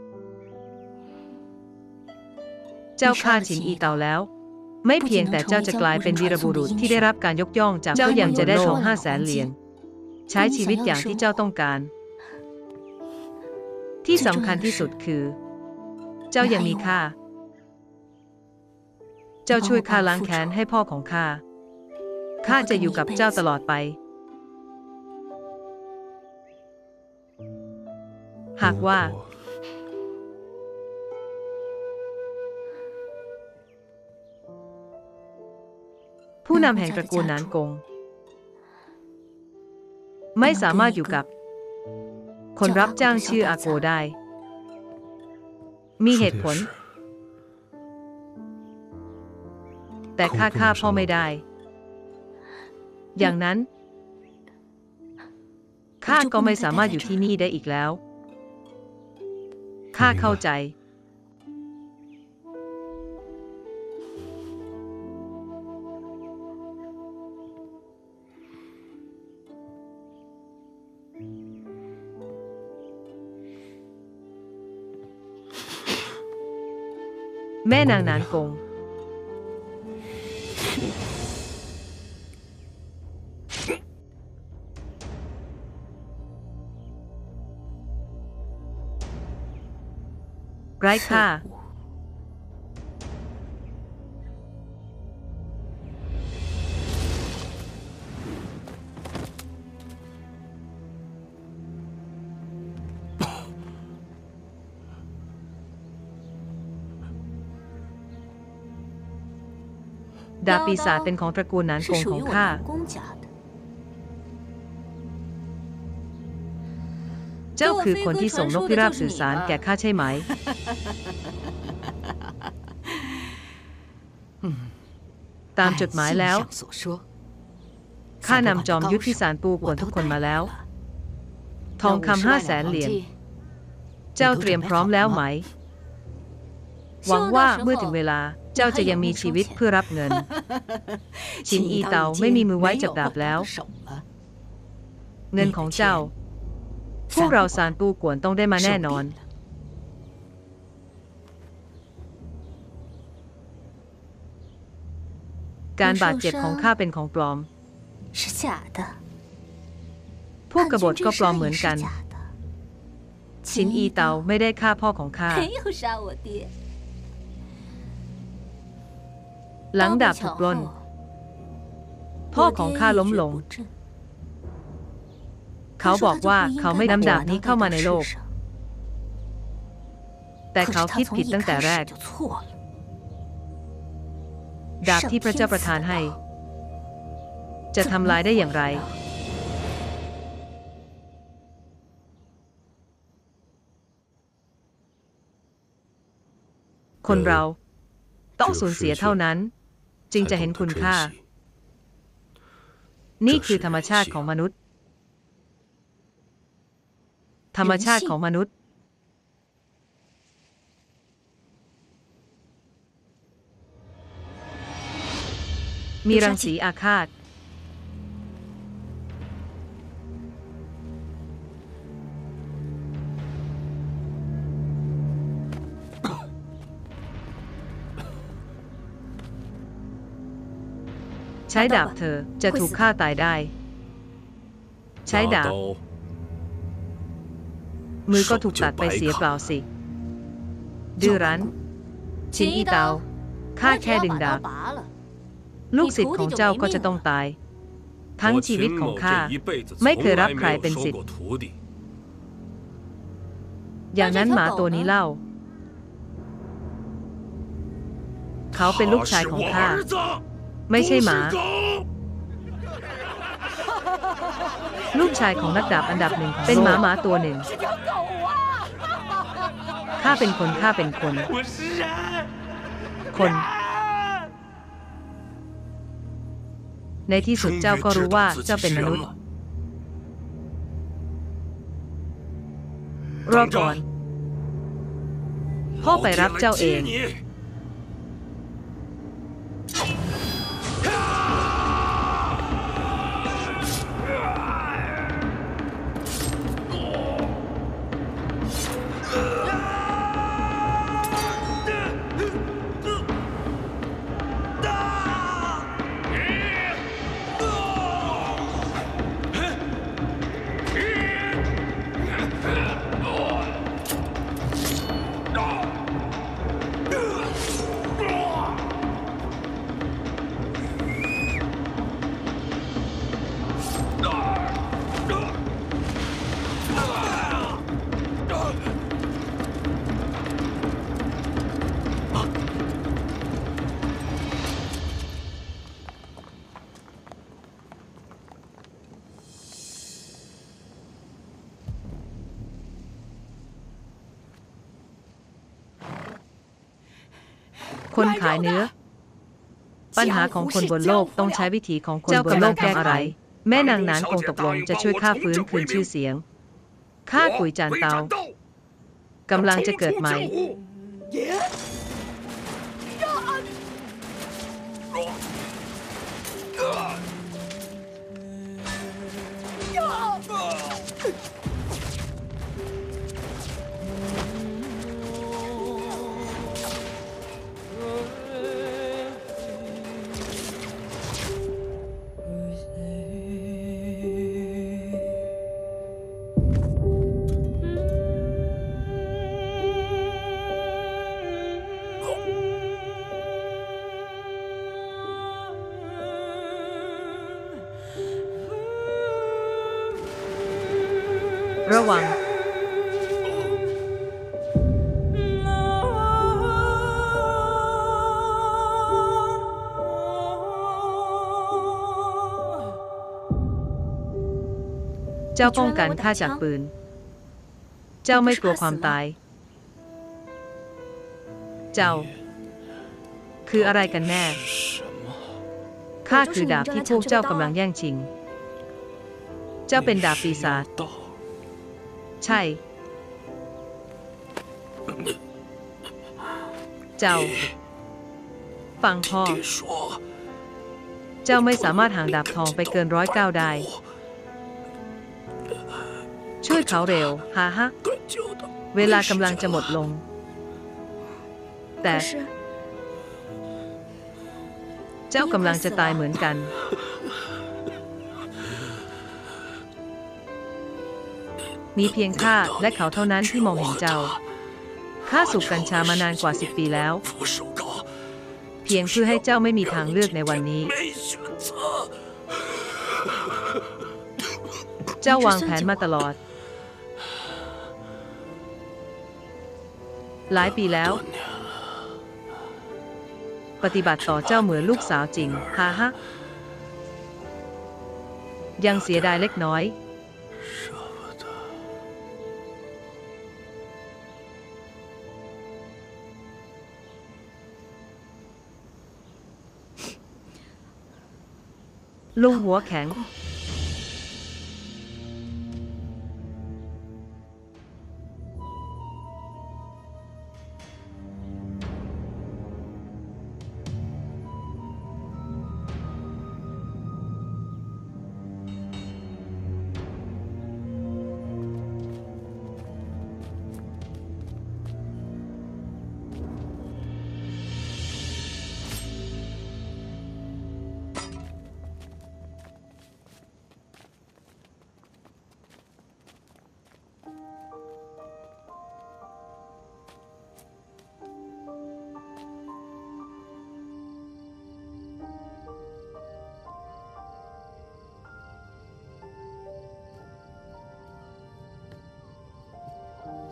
เจ้าฆ่าชินอีเตาแล้วไม่เพียงแต่เจ้าจะกลายเป็นวีรบุรุษที่ได้รับการยกย่องจากเจ้ายังจะได้ทอง500,000 เหรียญใช้ชีวิตอย่างที่เจ้าต้องการที่สำคัญที่สุดคือเจ้ายังมีข้าเจ้าช่วยข้าล้างแค้นให้พ่อของข้าข้าจะอยู่กับเจ้าตลอดไปหากว่าผู้นำแห่งตระกูลหนานกงไม่สามารถอยู่กับคนรับจ้างชื่ออาโกได้มีเหตุผลแต่ข้าฆ่าพ่อไม่ได้อย่างนั้นข้าก็ไม่สามารถอยู่ที่นี่ได้อีกแล้วข้าเข้าใจแม่นางหนานกงไร้ค่าดาบปีศาจเป็นของตระกูลหนานกงของข้าเจ้าคือคนที่ส่งนกพิราบสื่อสารแก่ข้าใช่ไหมตามจดหมายแล้วข้านำจอมยุทธพิสารปูกวนทุกคนมาแล้วทองคำ500,000 เหรียญเจ้าเตรียมพร้อมแล้วไหมหวังว่าเมื่อถึงเวลาเจ้าจะยังมีชีวิตเพื่อรับเงินชินอีเตาไม่มีมือไว้จับดาบแล้วเงินของเจ้าพวกเราซานปูกวนต้องได้มาแน่นอนการบาดเจ็บของข้าเป็นของปลอมพวกกบฏก็ปลอมเหมือนกันชินอีเตาไม่ได้ฆ่าพ่อของข้าหลังดาบถูกปล้นพ่อของข้าล้มลงเขาบอกว่าเขาไม่นำดาบนี้เข้ามาในโลกแต่เขาคิดผิดตั้งแต่แรกดาบที่พระเจ้าประทานให้จะทำลายได้อย่างไรคนเราต้องสูญเสียเท่านั้นจึงจะเห็นคุณค่านี่คือธรรมชาติของมนุษย์ธรรมชาติของมนุษย์มีรังสีอาฆาตใช้ดาบเธอจะถูกฆ่าตายได้ใช้ดาบมือก็ถูกตัดไปเสียเปล่าสิดื้อรั้นชินอีเตาข้าแค่ดึงดาบลูกศิษย์ของเจ้าก็จะต้องตายทั้งชีวิตของข้าไม่เคยรับใครเป็นศิษย์อย่างนั้นหมาตัวนี้เล่าเขาเป็นลูกชายของข้าไม่ใช่หมาลูกชายของนักดาบอันดับหนึ่งเป็นหมาตัวหนึ่งข้าเป็นคนในที่สุดเจ้าก็รู้ว่าเจ้าเป็นมนุษย์รอก่อนพ่อไปรับเจ้าเองคนขายเนื้อปัญหาของคนบนโลกต้องใช้วิธีของคนบนโลกแก้อะไรแม่นางนานคงตกลงจะช่วยข้าฟื้นคืนชื่อเสียงข้ากุยจานเตากำลังจะเกิดใหม่ระวังเจ้าป้องกันข้าจากปืนเจ้าไม่กลัวความตายเจ้าคืออะไรกันแน่ข้าคือดาบที่พวกเจ้ากำลังแย่งชิงเจ้าเป็นดาบปีศาจใช่เจ้าฟังพ่อเจ้าไม่สามารถหางดาบทองไปเกิน109ได้ช่วยเขาเร็วฮะเวลากำลังจะหมดลงแต่เจ้ากำลังจะตายเหมือนกันมีเพียงข้าและเขาเท่านั้นที่มองเห็นเจ้าข้าสูบกัญชามานานกว่า10 ปีแล้วเพียงเพื่อให้เจ้าไม่มีทางเลือกในวันนี้เจ้าวางแผนมาตลอดหลายปีแล้วปฏิบัติต่อเจ้าเหมือนลูกสาวจริงฮะยังเสียดายเล็กน้อยลุงหัวแข็ง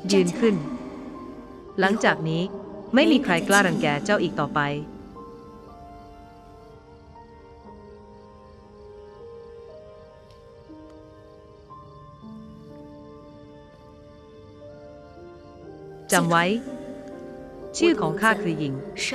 ยืนขึ้น หลังจากนี้ไม่มีใครกล้ารังแกเจ้าอีกต่อไปจำไว้ชื่อของข้าคือหญิง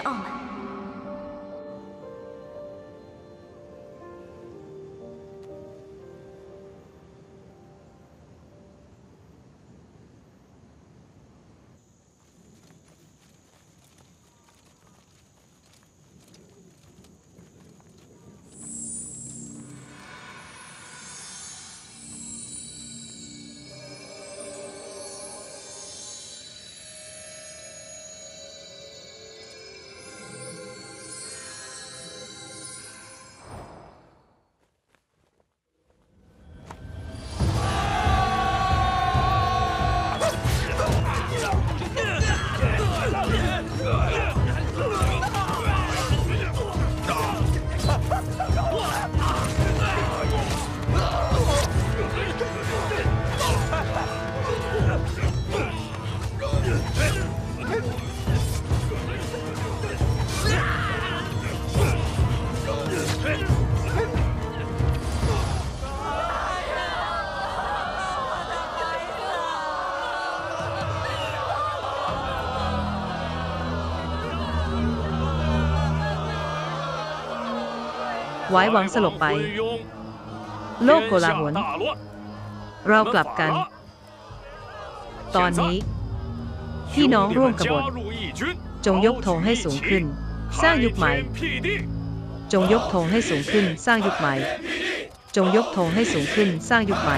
ไว้หวังสลบไปโลกโกลาหลเรากลับกันตอนนี้พี่น้องร่วมกบฏจงยกธงให้สูงขึ้นสร้างยุคใหม่จงยกธงให้สูงขึ้นสร้างยุคใหม่จงยกธงให้สูงขึ้นสร้างยุคใหม่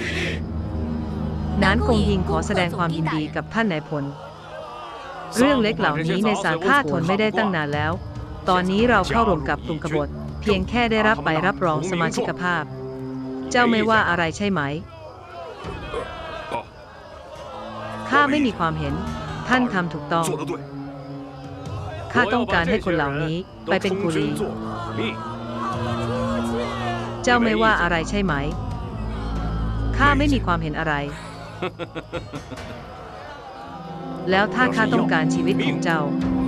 นานกงยิงขอแสดงความยินดีกับท่านนายพลเรื่องเล็กเหล่านี้ในศาลข้าทนไม่ได้ตั้งนานแล้วตอนนี้เราเข้าร่วมกับกลุ่มกบฏเพียงแค่ได้รับใบรับรองสมาชิกภาพเจ้าไม่ว่าอะไรใช่ไหมข้าไม่มีความเห็นท่านทำถูกต้องข้าต้องการให้คนเหล่านี้ไปเป็นกุลีเจ้าไม่ว่าอะไรใช่ไหมข้าไม่มีความเห็นอะไรแล้วถ้าข้าต้องการชีวิตของเจ้า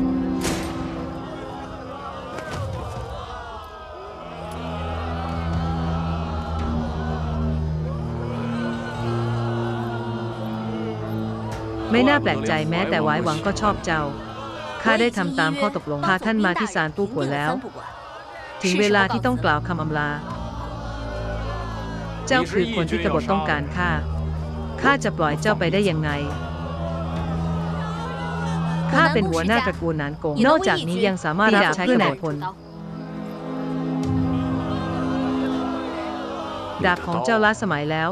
ไม่น่าแปลกใจแม้แต่ไว้หวังก็ชอบเจ้าข้าได้ทำตามข้อตกลงพาท่านมาที่ศาลปู่กัวแล้วถึงเวลาที่ต้องกล่าวคำอำลาเจ้าคือคนที่กบฏต้องการข้าจะปล่อยเจ้าไปได้ยังไงข้าเป็นหัวหน้าตระกูลหนานกงนอกจากนี้ยังสามารถรับใช้กบฏพลดาบของเจ้าล้าสมัยแล้ว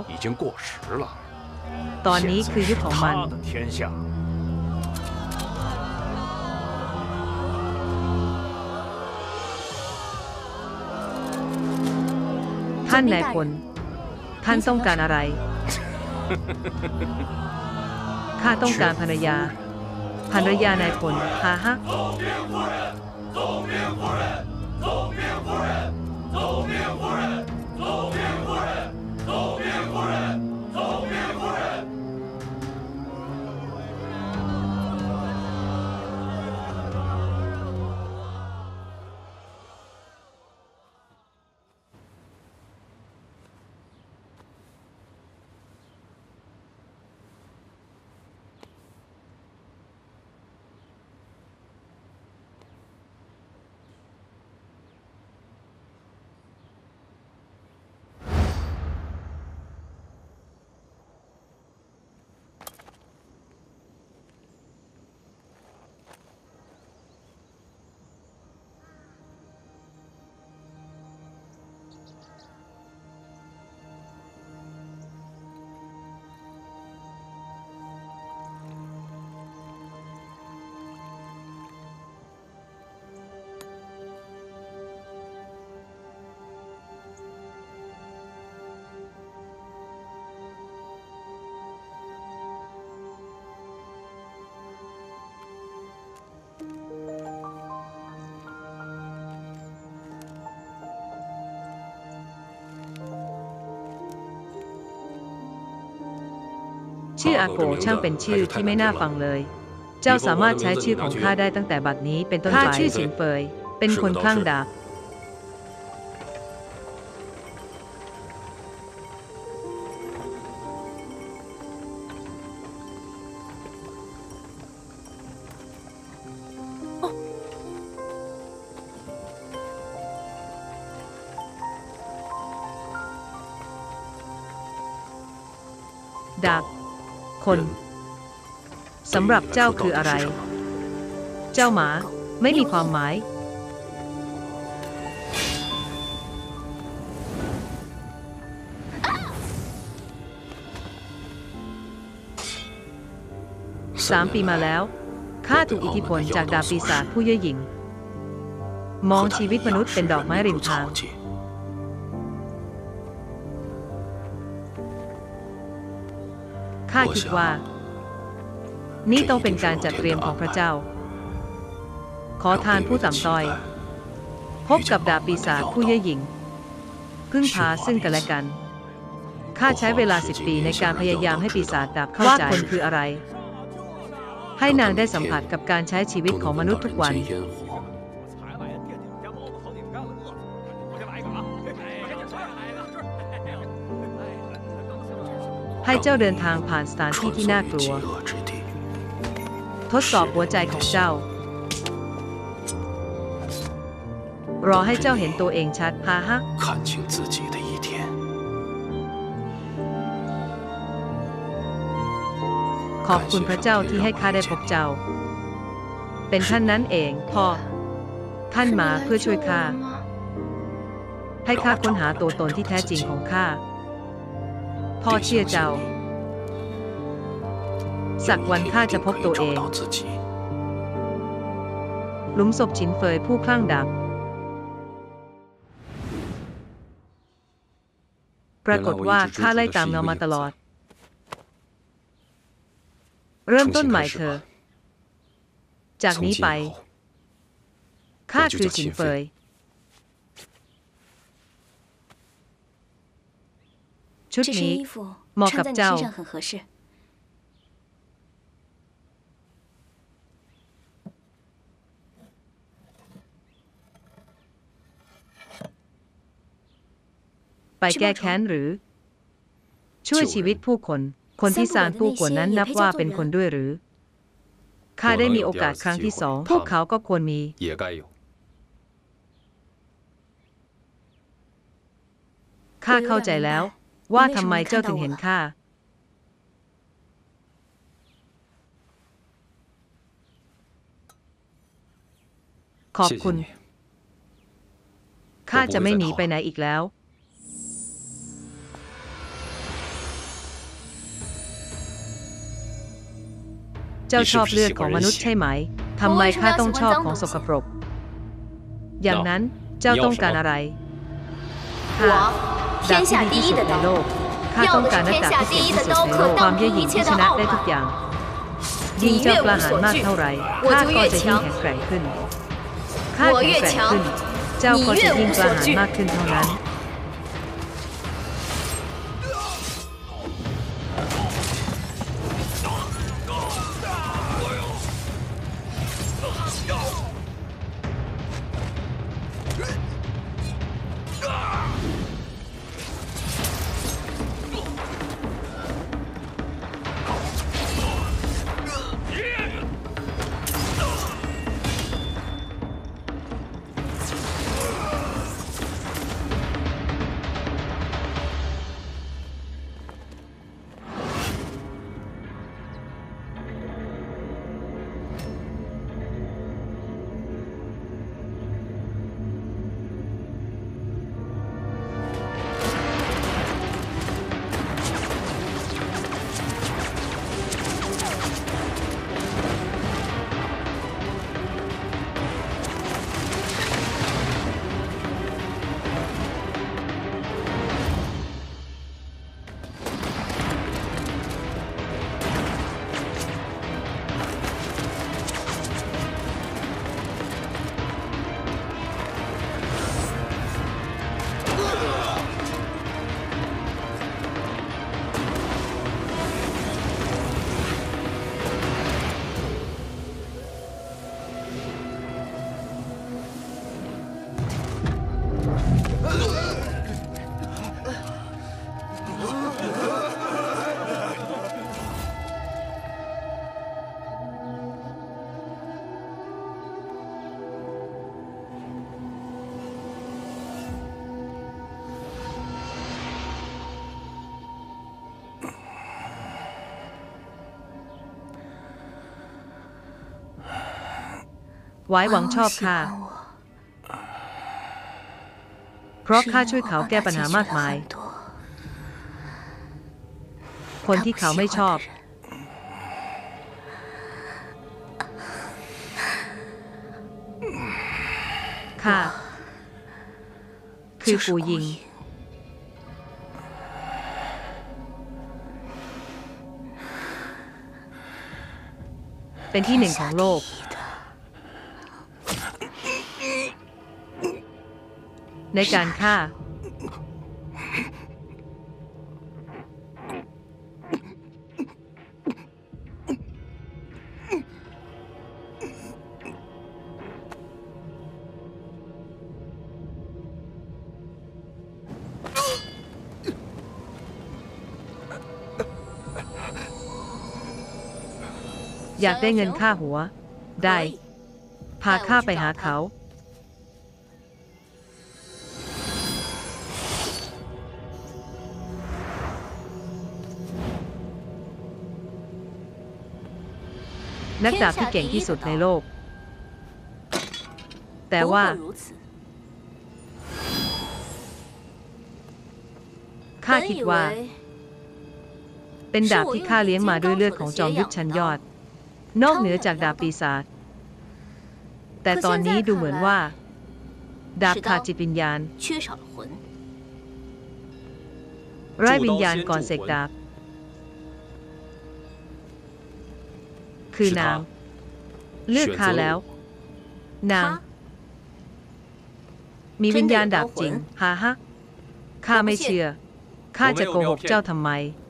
ตอนนี้คือยุคของมันท่านนายพลท่านต้องการอะไรข้าต้องการภรรยานายพลฮะชื่ออาโกช่างเป็นชื่อที่ไม่น่าฟังเลย เจ้าสามารถใช้ชื่อของข้าได้ตั้งแต่บัดนี้เป็นต้นไปข้าชื่อฉินเฟยเป็นคนคลั่งดาบดาบคนสำหรับเจ้าคืออะไร เจ้าหมาไม่มีความหมาย3 ปีมาแล้วข้าถูกอิทธิพลจากดาบปีศาจผู้เย่อหยิ่งมองชีวิตมนุษย์เป็นดอกไม้ริมทางข้าคิดว่านี่ต้องเป็นการจัดเตรียมของพระเจ้าขอทานผู้ต่ำต้อยพบกับดาบปีศาจผู้เย่อหยิ่งพึ่งพาซึ่งกันและกันข้าใช้เวลา10 ปีในการพยายามให้ปีศาจดาบเข้าใจว่าคนคืออะไรให้นางได้สัมผัสกับการใช้ชีวิตของมนุษย์ทุกวันให้เจ้าเดินทางผ่านสถานที่ที่น่ากลัวทดสอบหัวใจของเจ้ารอให้เจ้าเห็นตัวเองชัดฮ่าฮ่าขอบคุณพระเจ้าที่ให้ข้าได้พบเจ้าเป็นท่านนั้นเองพ่อท่านมาเพื่อช่วยข้าให้ข้าค้นหาตัวตนที่แท้จริงของข้าพ่อเชื่อเจ้าสักวันข้าจะพบตัวเองหลุมศพฉินเฟยผู้คลั่งดาบปรากฏว่าข้าไล่ตามเงามาตลอดเริ่มต้นใหม่เถอะจากนี้ไปข้าคือฉินเฟยชุดนี้เหมาะกับเจ้าไปแก้แค้นหรือช่วยชีวิตผู้คนที่ซานฟู่กวนนั้นนับว่าเป็นคนด้วยหรือข้าได้มีโอกาสครั้งที่2พวกเขาก็ควรมีข้าเข้าใจแล้วว่าทำไมเจ้าถึงเห็นข้าขอบคุณข้าจะไม่หนีไปไหนอีกแล้วเจ้าชอบเลือดของมนุษย์ใช่ไหมทำไมข้าต้องชอบของสกปรกอย่างนั้นเจ้าต้องการอะไรข้าดาบที่ดีที่สุดในโลกข้าต้องการนักดาบที่เก่งที่สุดในโลกความเย่อหยิ่งที่ชนะได้ทุกอย่างยิ่งเจ้ากล้าหาญมากเท่าไรข้าก็จะยิ่งแข็งแกร่งขึ้นข้าแข็งแกร่งขึ้นเจ้าก็จะยิ่งกล้าหาญมากขึ้นเท่านั้นไว้หวังชอบข้าเพราะข้าช่วยเขาแก้ปัญหามากมายคนที่เขาไม่ชอบข้าคือฟูยิงเป็นที่หนึ่งของโลกในการฆ่าอยากได้เงินค่าหัวได้พาข้าไปหาเขานักดาบที่เก่งที่สุดในโลกแต่ว่าข้าคิดว่าเป็นดาบที่ข้าเลี้ยงมาด้วยเลือดของจอมยุทธชั้นยอดนอกเหนือจากดาบปีศาจแต่ตอนนี้ดูเหมือนว่าดาบขาดจิตวิญญาณไร้วิญญาณก่อนเสกดาบคือนางเลือกข้าแล้วนางมีวิญญาณดาบจริงฮะข้าไม่เชื่อข้าจะโกหกเจ้าทำไม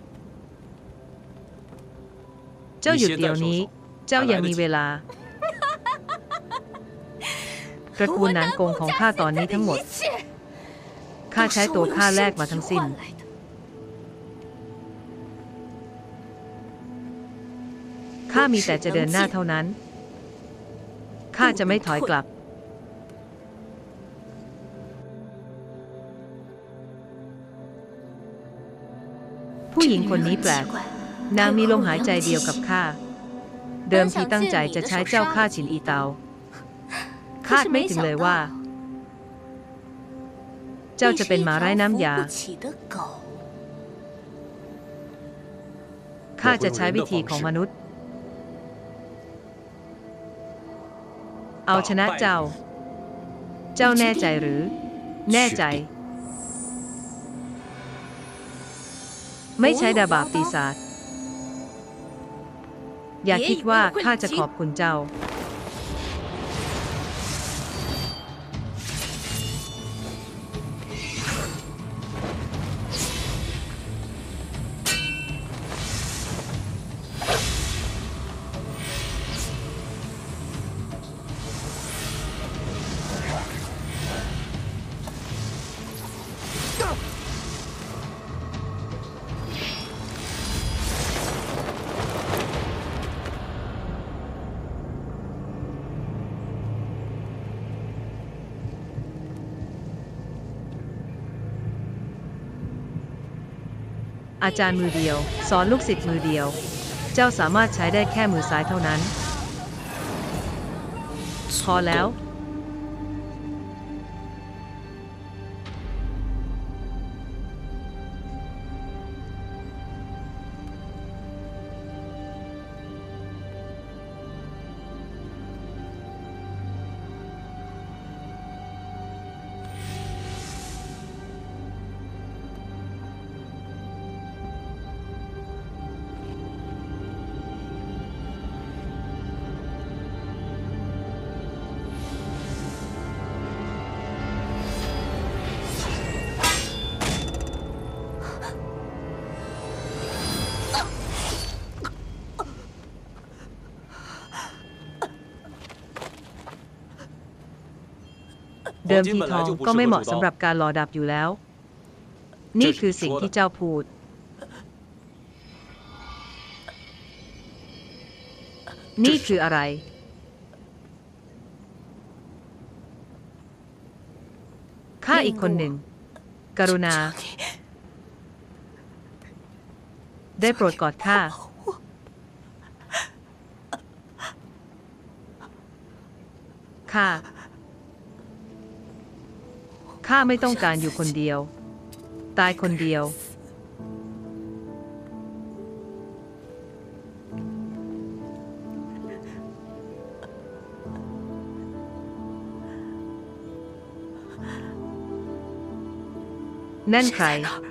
เจ้าหยุดเดี๋ยวนี้เจ้ายังมีเวลาตระกูลนางโกงของข้าตอนนี้ทั้งหมดข้าใช้ตัวข้าแลกมาทั้งสิ้นข้ามีแต่จะเดินหน้าเท่านั้นข้าจะไม่ถอยกลับผู้หญิงคนนี้แปลกนางมีลมหายใจเดียวกับข้าเดิมทีตั้งใจจะใช้เจ้าข้าฉินอีเตาคาดไม่ถึงเลยว่าเจ้าจะเป็นหมาไร้น้ำยาข้าจะใช้วิธีของมนุษย์เอาชนะเจ้าแน่ใจหรือแน่ใจไม่ใช้ดาบปีศาจอย่าคิดว่าข้าจะขอบคุณเจ้าอาจารย์มือเดียวสอนลูกศิษย์มือเดียวเจ้าสามารถใช้ได้แค่มือซ้ายเท่านั้นพอแล้วเดิมทีทองก็ไม่เหมาะสำหรับการหล่อดาบอยู่แล้วนี่คือสิ่งที่เจ้าพูดนี่คืออะไรข้าอีกคนหนึ่งกรุณาได้โปรดกอดข้าข้าไม่ต้องการอยู่คนเดียวตายคนเดียวนั่นใคร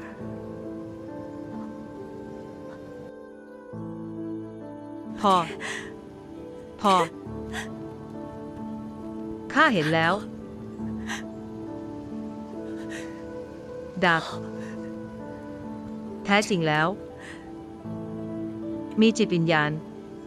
พอข้าเห็นแล้วดาบแท้จริงแล้วมีจิตวิญญาณ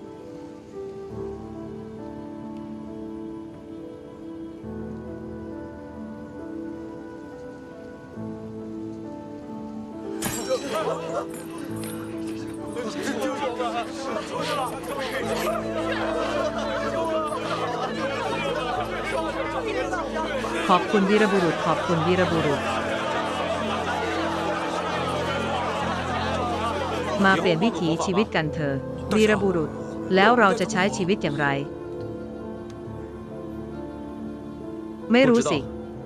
ขอบคุณวีรบุรุษขอบคุณวีรบุรุษมาเปลี่ยนวิถีชีวิตกันเถอะวีรบุรุษแล้วเราจะใช้ชีวิตอย่างไรไม่รู้สิ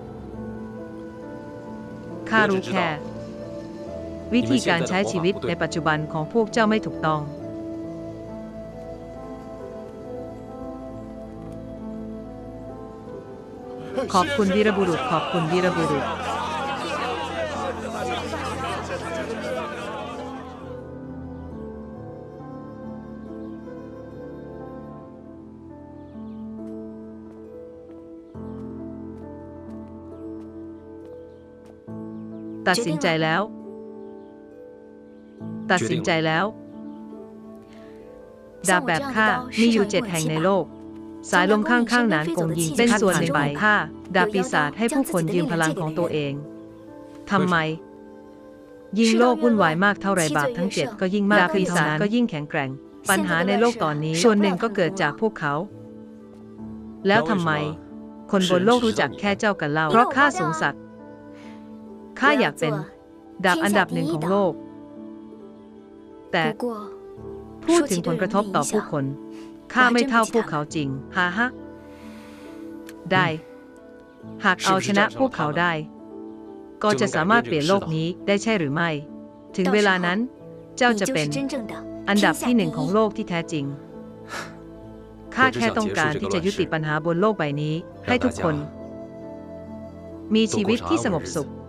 ข้ารู้แค่วิธีการใช้ชีวิตในปัจจุบันของพวกเจ้าไม่ถูกต้องขอบคุณวีรบุรุษขอบคุณวีรบุรุษตัดสินใจแล้วดาบแบบข้ามีอยู่7 แห่งในโลกสายลมข้างๆนั้นกงยิงเป็นส่วนหนึ่งของข้าดาบปีศาจให้ผู้คนยืมพลังของตัวเองทำไมยิ่งโลกวุ่นวายมากเท่าไรบาปทั้ง7ก็ยิ่งมากดาบปีศาจก็ยิ่งแข็งแกร่งปัญหาในโลกตอนนี้ส่วนหนึ่งก็เกิดจากพวกเขาแล้วทำไมคนบนโลกรู้จักแค่เจ้ากันเล่าเพราะข้าสูงสักข้าอยากเป็นดาบอันดับ1ของโลกแต่พูดถึงผลกระทบต่อผู้คนข้าไม่เท่าพวกเขาจริงฮ่าฮะได้หากเอาชนะพวกเขาได้ก็จะสามารถเปลี่ยนโลกนี้ได้ใช่หรือไม่ถึงเวลานั้นเจ้าจะเป็นอันดับที่1ของโลกที่แท้จริงข้าแค่ต้องการที่จะยุติปัญหาบนโลกใบนี้ให้ทุกคนมีชีวิตที่สงบสุข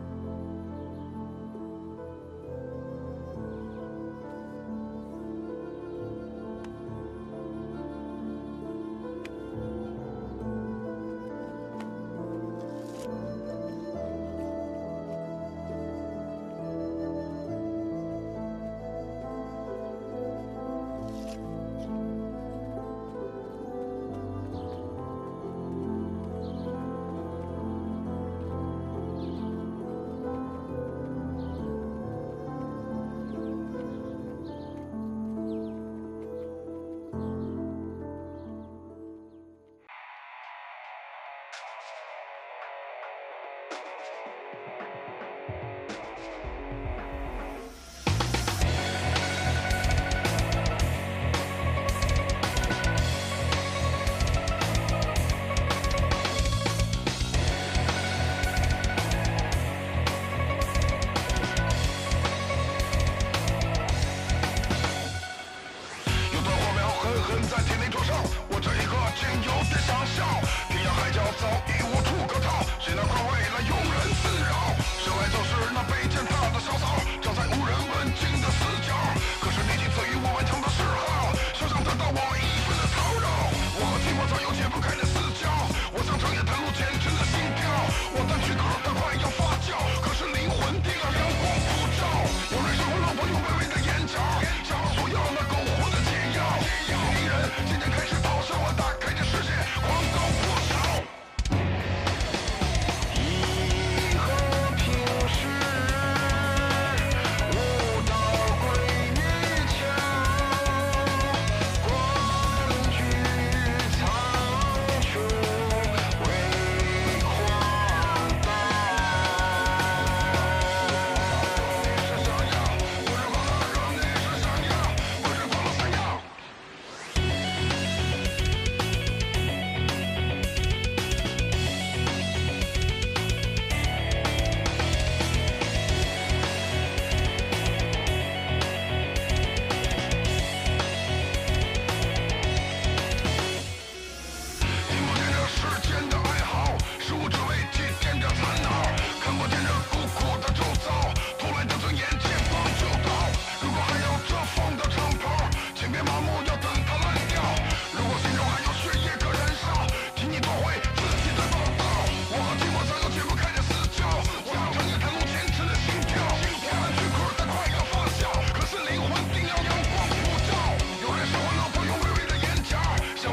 在体内灼烧，我这一刻竟有点想笑。天涯海角早已无处可逃，谁能够为了庸人自扰？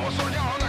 说你好。